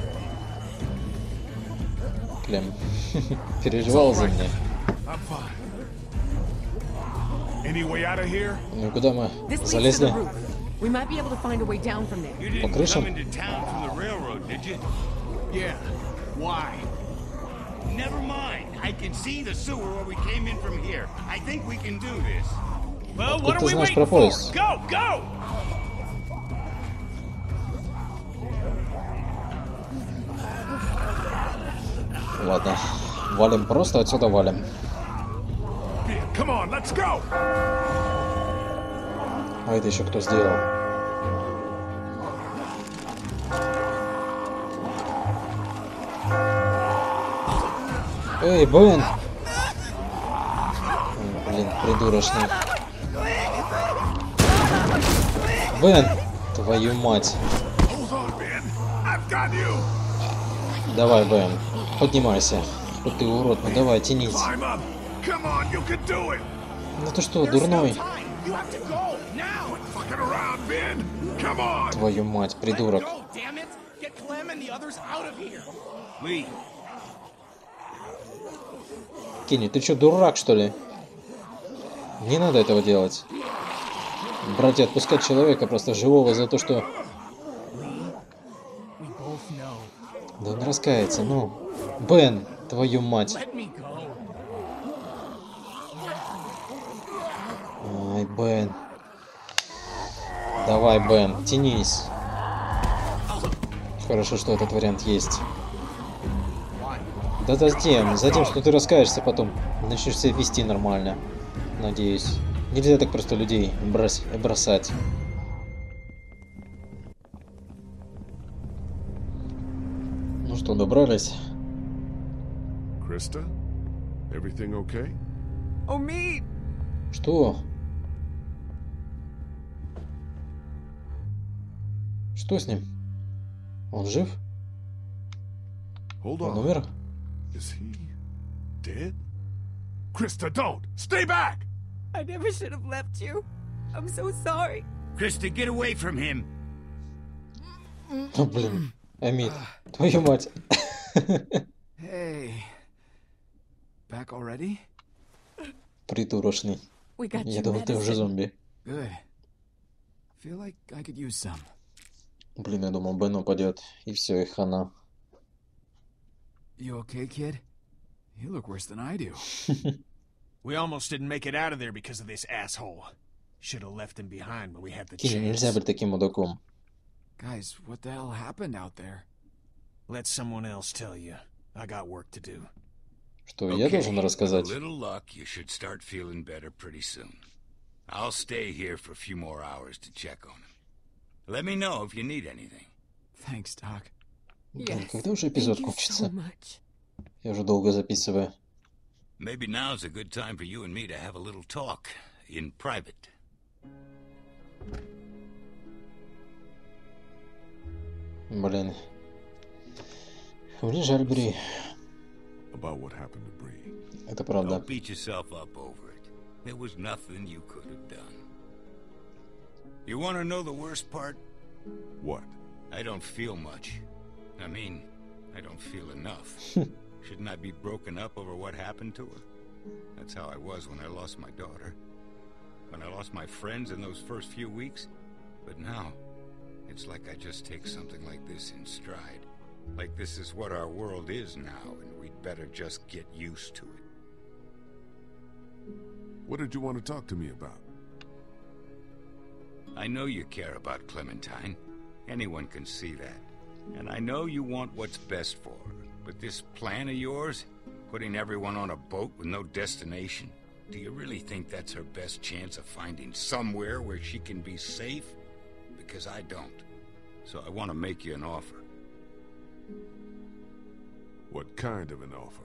Клем. Переживал за меня. Ну куда мы залезли? We might be able to find a way down from there. You didn't крышам? come into town from the railroad, did you? Yeah. Why? Never mind. I can see the sewer where we came in from here. I think we can do this. Well, Откуда what are ты we знаешь waiting про for? поезд? Go, go! Ладно, валим, просто отсюда валим. Come on, let's go. А это еще кто сделал? Эй, Бен! Ой, блин, придурочный. Бен! Твою мать. Давай, Бен, поднимайся. Хоть ты урод, ну давай, тянись. Ну ты что, дурной? Твою мать, придурок. Кенни, ты что, дурак, что ли? Не надо этого делать. Брать и отпускать человека просто живого за то, что... Да он раскается, ну. Бен, твою мать. Ай, Бен. Давай, Бен, тянись. Хорошо, что этот вариант есть. Да затем, затем, что ты раскаешься потом. Начнешь себя вести нормально. Надеюсь. Нельзя так просто людей брось, бросать. Ну что, добрались? Krista, everything okay? Omid! Что? Что с ним? Он жив? Hold Он on. умер? Is he dead? Krista, don't! Stay back! I never should have left you. I'm so sorry. Krista, get away from him. Ну, блин. Амид, твою мать. Hey. Back already? Придурочный. We got Я you думал, ты уже medicine. зомби. Good. Feel like I could use some. Блин, я думал, Бен упадет. И все, и хана. You okay, kid? You look worse than I do. We almost didn't make it out of there because of this asshole. Should have left him behind when we had the Кенни, chance. нельзя быть таким мудаком. Guys, what the hell happened out there? Let someone else tell you. I got work to do. Что, я должен рассказать? With a little luck, you should start feeling better pretty soon. I'll stay here for a few more hours to check on him. Let me know if you need anything. Thanks, Doc. Блин, когда уже эпизод Thank you кончится? so much. Я уже долго записываю. Maybe now's a good time for you and me to have a little talk in private. Блин. Мне жаль Бри. About what happened to Bree. Это правда. Don't beat yourself up over it. There was nothing you could have done. You want to know the worst part? What? I don't feel much. I mean, I don't feel enough. Shouldn't I be broken up over what happened to her? That's how I was when I lost my daughter. When I lost my friends in those first few weeks. But now, it's like I just take something like this in stride. Like this is what our world is now, and we'd better just get used to it. What did you want to talk to me about? I know you care about Clementine. Anyone can see that. And I know you want what's best for her. But this plan of yours, putting everyone on a boat with no destination, do you really think that's her best chance of finding somewhere where she can be safe? Because I don't. So I want to make you an offer. What kind of an offer?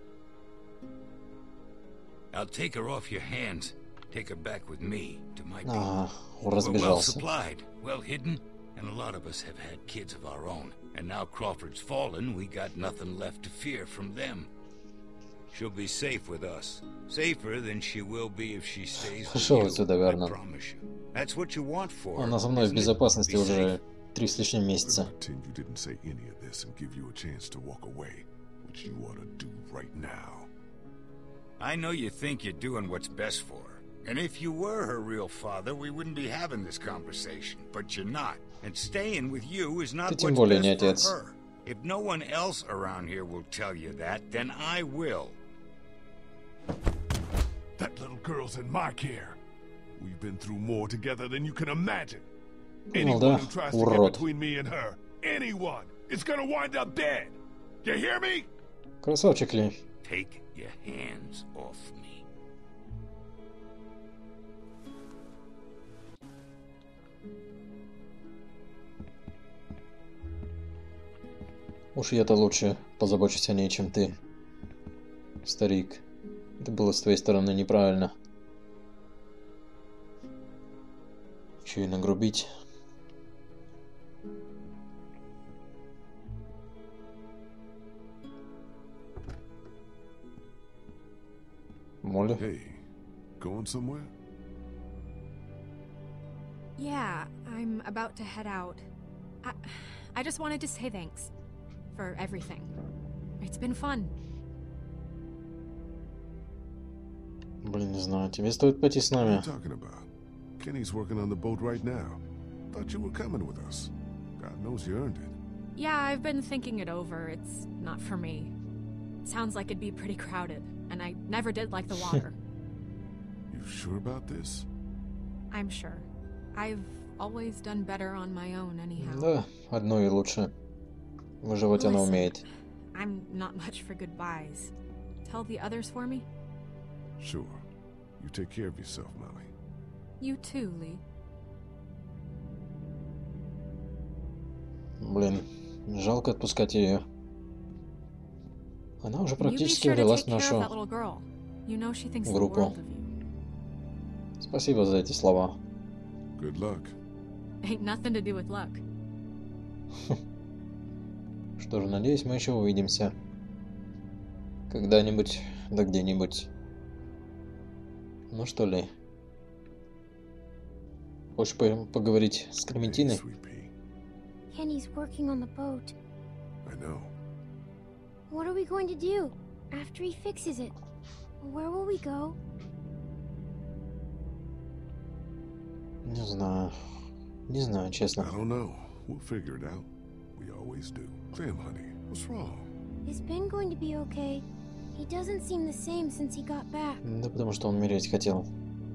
I'll take her off your hands. Take her back with me to my people. А, We're well разбежался. supplied, well hidden, and a lot of us have had kids of our own. And now Crawford's fallen, we got nothing left to fear from them. She'll be safe with us. Safer than she will be if she stays with Пошел you. отсюда, I Вернон. promise you. That's what you want for her, Она со мной в isn't it? безопасности Be уже safe. три с лишним месяца. Pretend you didn't say any of this and give you a chance to walk away, which you ought to do right now. I know you think you're doing what's best for her. And if you were her real father, we wouldn't be having this conversation. But you're not. And staying with you is not Ты тем what's более не best for отец. her. If no one else around here will tell you that, then I will. That little girl's in my care. We've been through more together than you can imagine. Ну Anyone да, who tries to get урод. between me and her, anyone, is gonna wind up dead. You hear me? Красавчик Ли. Take your hands off me. Уж я-то лучше позабочусь о ней, чем ты, старик. Это было с твоей стороны неправильно. Еще и нагрубить. Молли? Hey, going somewhere? Yeah, I'm about to head out. I, I just wanted to say thanks for everything. It's been fun. Блин, не знаю, тебе стоит пойти с What are нами. you talking about? Kenny's working on the boat right now. Thought you were coming with us. God knows you earned it. Yeah, I've been thinking it over. It's not for me. Sounds like it'd be pretty crowded, and I never did like the water. You sure about this? I'm sure. I've always done better on my own anyhow. Да, одно и лучше. Выживать она Listen, умеет. I'm not much for goodbyes. Tell the others for me? Sure. You take care of yourself, Molly. You too, Lee. Блин, жалко отпускать ее. Она уже You be практически sure to влилась take в care of that нашу little girl. You know she thinks the группу. world of you. Спасибо за эти слова. Good luck. Ain't nothing to do with luck. Что же, надеюсь, мы еще увидимся. Когда-нибудь, да где-нибудь. Ну что ли? Хочешь по- поговорить с Клементиной? Sweet pea. Kenny's working on the boat. I know. What are we going to do after he fixes it? Where will we go? Не знаю. Не знаю, честно. I don't know. We'll figure it out. We always do. Sam, honey, what's wrong? Is Ben going to be okay? He doesn't seem the same since he got back. Да потому что он умереть хотел.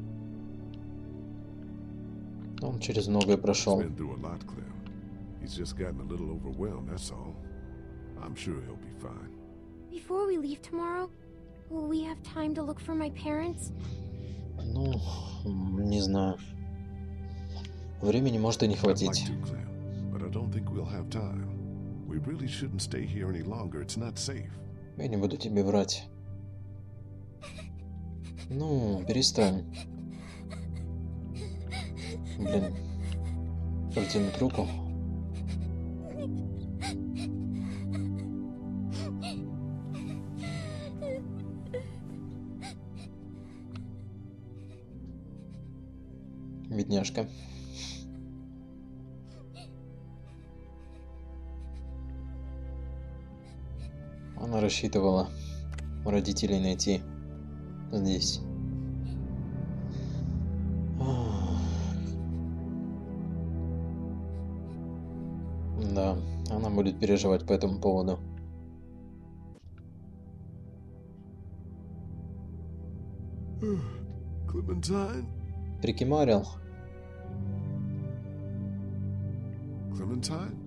Он через многое He's прошел. been through a lot, Clem. He's just gotten a little overwhelmed, that's all. I'm sure he'll be fine. Before we leave tomorrow, will we have time to look for my parents? Ну, не знаю. Времени может и не I'd like хватить. to, Clem, but I don't think we'll have time. We really shouldn't stay here any longer. It's not safe. Я не буду тебе врать. Ну, перестань. Блин. Протянуть руку. Бедняжка. Она рассчитывала родителей найти здесь. Да, она будет переживать по этому поводу. Clementine? Прикимарил. Clementine?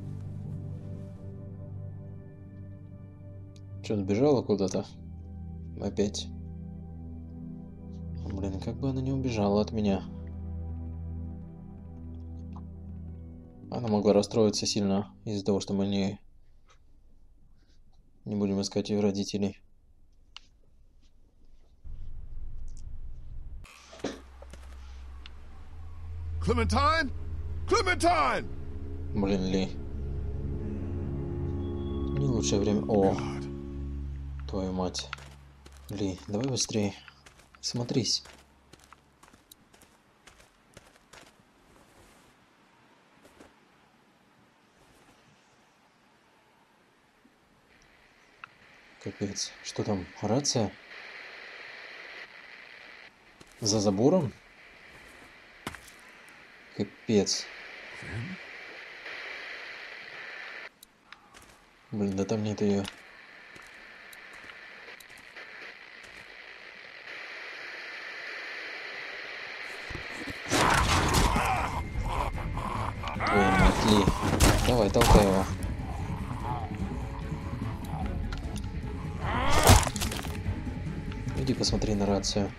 Что, сбежала куда-то? Опять. Блин, как бы она не убежала от меня. Она могла расстроиться сильно из-за того, что мы не... не будем искать ее родителей. Clementine? Clementine! Блин, Ли. Не лучшее время... О, твою мать. Ли, давай быстрее. Смотрись. Капец. Что там? Рация? За забором? Капец. Блин, да там нет ее. Ли. Давай, толкай его. Иди посмотри на рацию.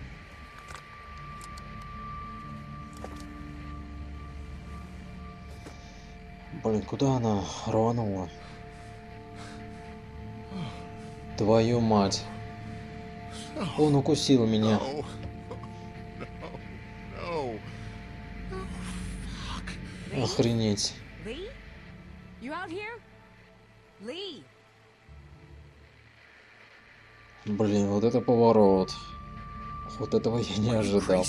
Блин, куда она рванула? Твою мать. Он укусил меня. Охренеть. Блин, вот это поворот. Вот этого я не ожидал.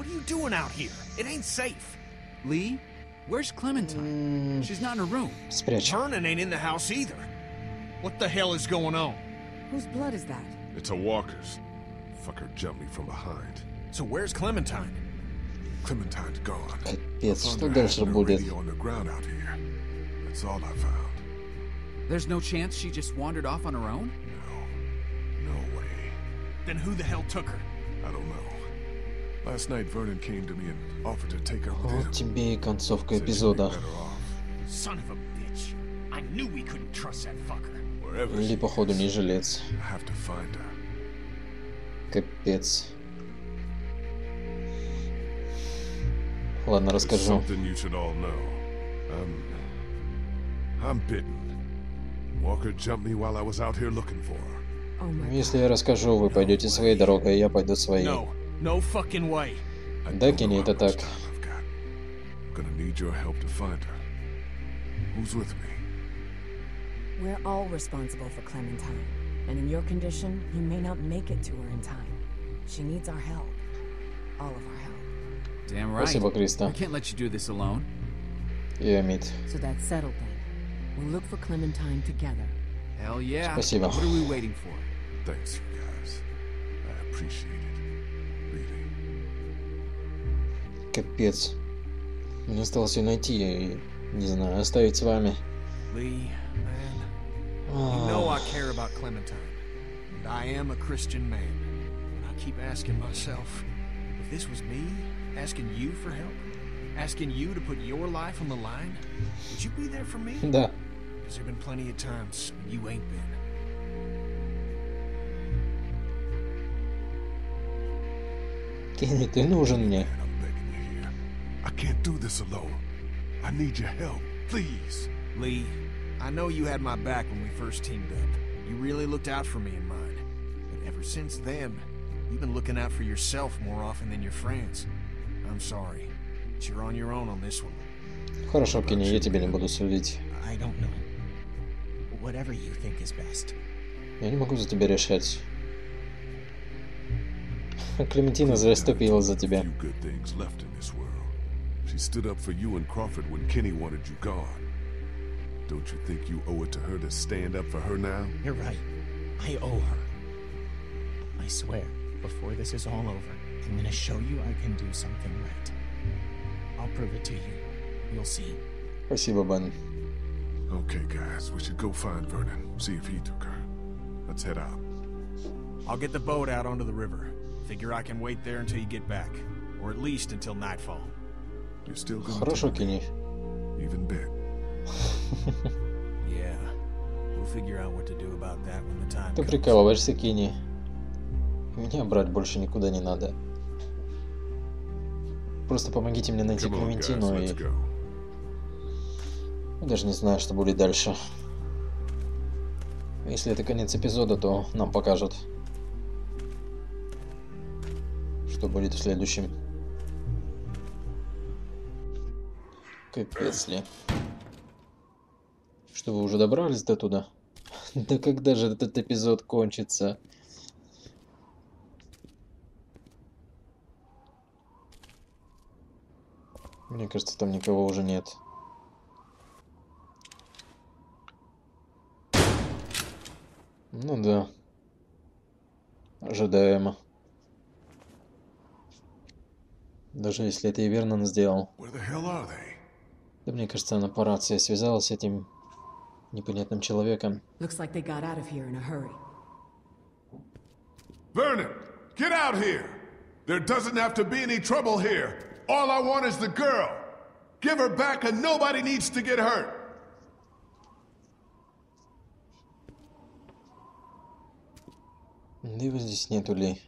Lee, where's Clementine? She's not in her room. Спрячь. Vernon ain't in the house either. What the hell is going on? Whose blood is that? It's a walker's. Fucker jumped me from behind. So where's Clementine? Clementine's gone. Капец, что дальше будет? On the ground out here. That's all I found. There's no chance she just wandered off on her own? No. No way. Then who the hell took her? I don't know. Last night Vernon came to me and offered to take her with him. Вот тебе и концовка эпизода. Son of a bitch. I knew we couldn't trust that fucker. Ли, походу, не жилец. I have to find her. Капец. Ладно, расскажу. Something you should all know. I'm... I'm bitten. Walker jumped me while I was out here looking for her. Если я расскажу, вы пойдете своей дорогой, а я пойду своей. No, no fucking way. Да, Кенни, это так. I'm gonna need your help to find her. Who's with me? We're all responsible for Clementine, and in your condition, you may not make it to her in time. She needs our help. All of our help. Damn right. Спасибо, Криста. I can't let you do this alone. И Амит. So that's settled then. We'll look for Clementine together. Hell yeah. Спасибо. What are we waiting for? Thanks, you guys. I appreciate it. Really. Капец. Мне осталось ее найти и, не знаю, оставить с вами. Lee, man. You know I care about Clementine. And I am a Christian man. But I keep asking myself, if this was me, asking you for help, asking you to put your life on the line, would you be there for me? Да. Because there have been plenty of times when you ain't been. Кенни, ты нужен мне. I can't do this alone. I need your help, please. Lee, I know you had my back when we first teamed up. You really looked out for me and mine. But ever since then, you've been looking out for yourself more often than your friends. I'm sorry, but you're on your own on this one. Хорошо, Кенни, я тебе не буду судить. I don't know. Whatever you think is best. Я не могу за тебя решать. Клементина заступила за тебя. She stood up for you and Crawford when Kenny wanted you gone. Don't you think you owe it to her to stand up for her now? You're right. I owe her. I swear, before this is all over, I'm gonna show you I can do something right. I'll prove it to you. You'll see. Спасибо, Бен. Okay, guys, we should go find Vernon, see if he took her. Let's head out. I'll get the boat out onto the river. Figure I can wait there until you get back. Or at least until nightfall. You're still gonna Хорошо, Кенни. Even bet. Yeah. We'll figure out what to do about that when the time Ты comes. прикалываешься, Кенни. Меня брать больше никуда не надо. Просто помогите мне найти Клементину и... Я даже не знаю, что будет дальше. Если это конец эпизода, то нам покажут, что будет в следующем. Капец ли. Что, вы уже добрались до туда? Да когда же этот эпизод кончится? Мне кажется, там никого уже нет. Ну да. Ожидаемо. Даже если это и Вернон сделал. Да мне кажется, она по рации связалась с этим непонятным человеком. Looks like they got out of here in a hurry. Vernon, get out here! There doesn't have to be any trouble here. All I want is the girl. Give her back and nobody needs to get hurt. Да его здесь нету ли.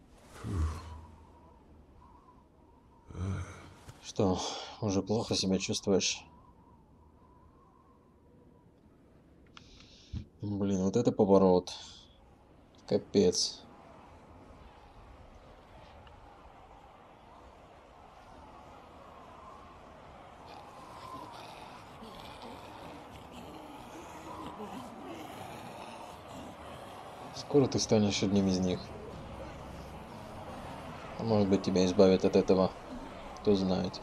Что, уже плохо себя чувствуешь? Блин, вот это поворот. Капец. Скоро ты станешь одним из них. А может быть, тебя избавят от этого. Кто знает.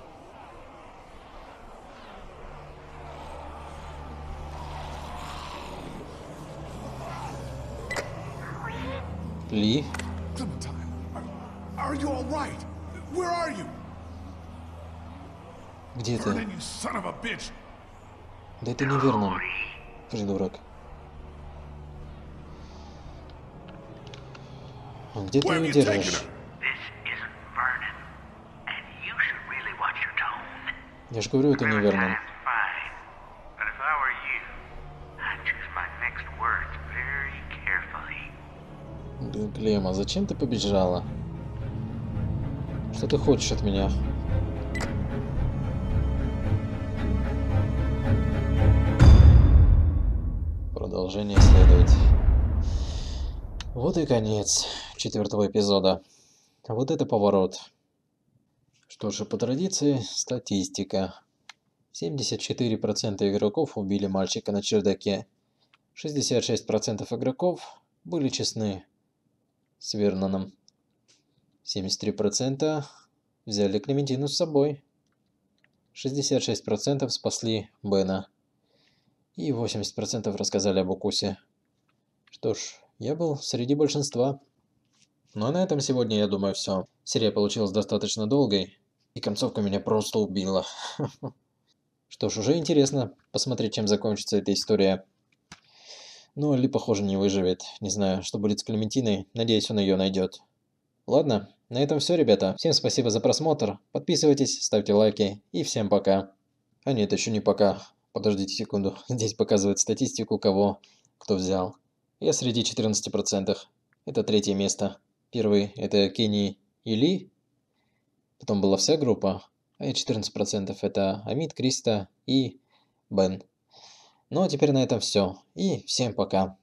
Ли? Are you all right? Where are you? Где ты? Vernon, you son of a bitch. Да это неверно, придурок. Где ты ее держишь? Я же говорю, это неверно. Да, Клема, зачем ты побежала? Что ты хочешь от меня? Продолжение следует. Вот и конец четвертого эпизода. Вот это поворот. Что ж, по традиции, статистика. семьдесят четыре процента игроков убили мальчика на чердаке. шестьдесят шесть процентов игроков были честны с Верноном. семьдесят три процента взяли Клементину с собой. шестьдесят шесть процентов спасли Бена. И восемьдесят процентов рассказали об укусе. Что ж, я был среди большинства. Ну а на этом сегодня, я думаю, все. Серия получилась достаточно долгой, и концовка меня просто убила. Что ж, уже интересно посмотреть, чем закончится эта история. Ну, Ли, похоже, не выживет. Не знаю, что будет с Клементиной. Надеюсь, он ее найдет. Ладно, на этом все, ребята. Всем спасибо за просмотр. Подписывайтесь, ставьте лайки. И всем пока. А нет, еще не пока. Подождите секунду. Здесь показывает статистику, кого кто взял. Я среди четырнадцати процентов. Это третье место. Первый это Кенни и Ли. Потом была вся группа. А я четырнадцать процентов. Это Амид, Криста и Бен. Ну а теперь на этом все. И всем пока.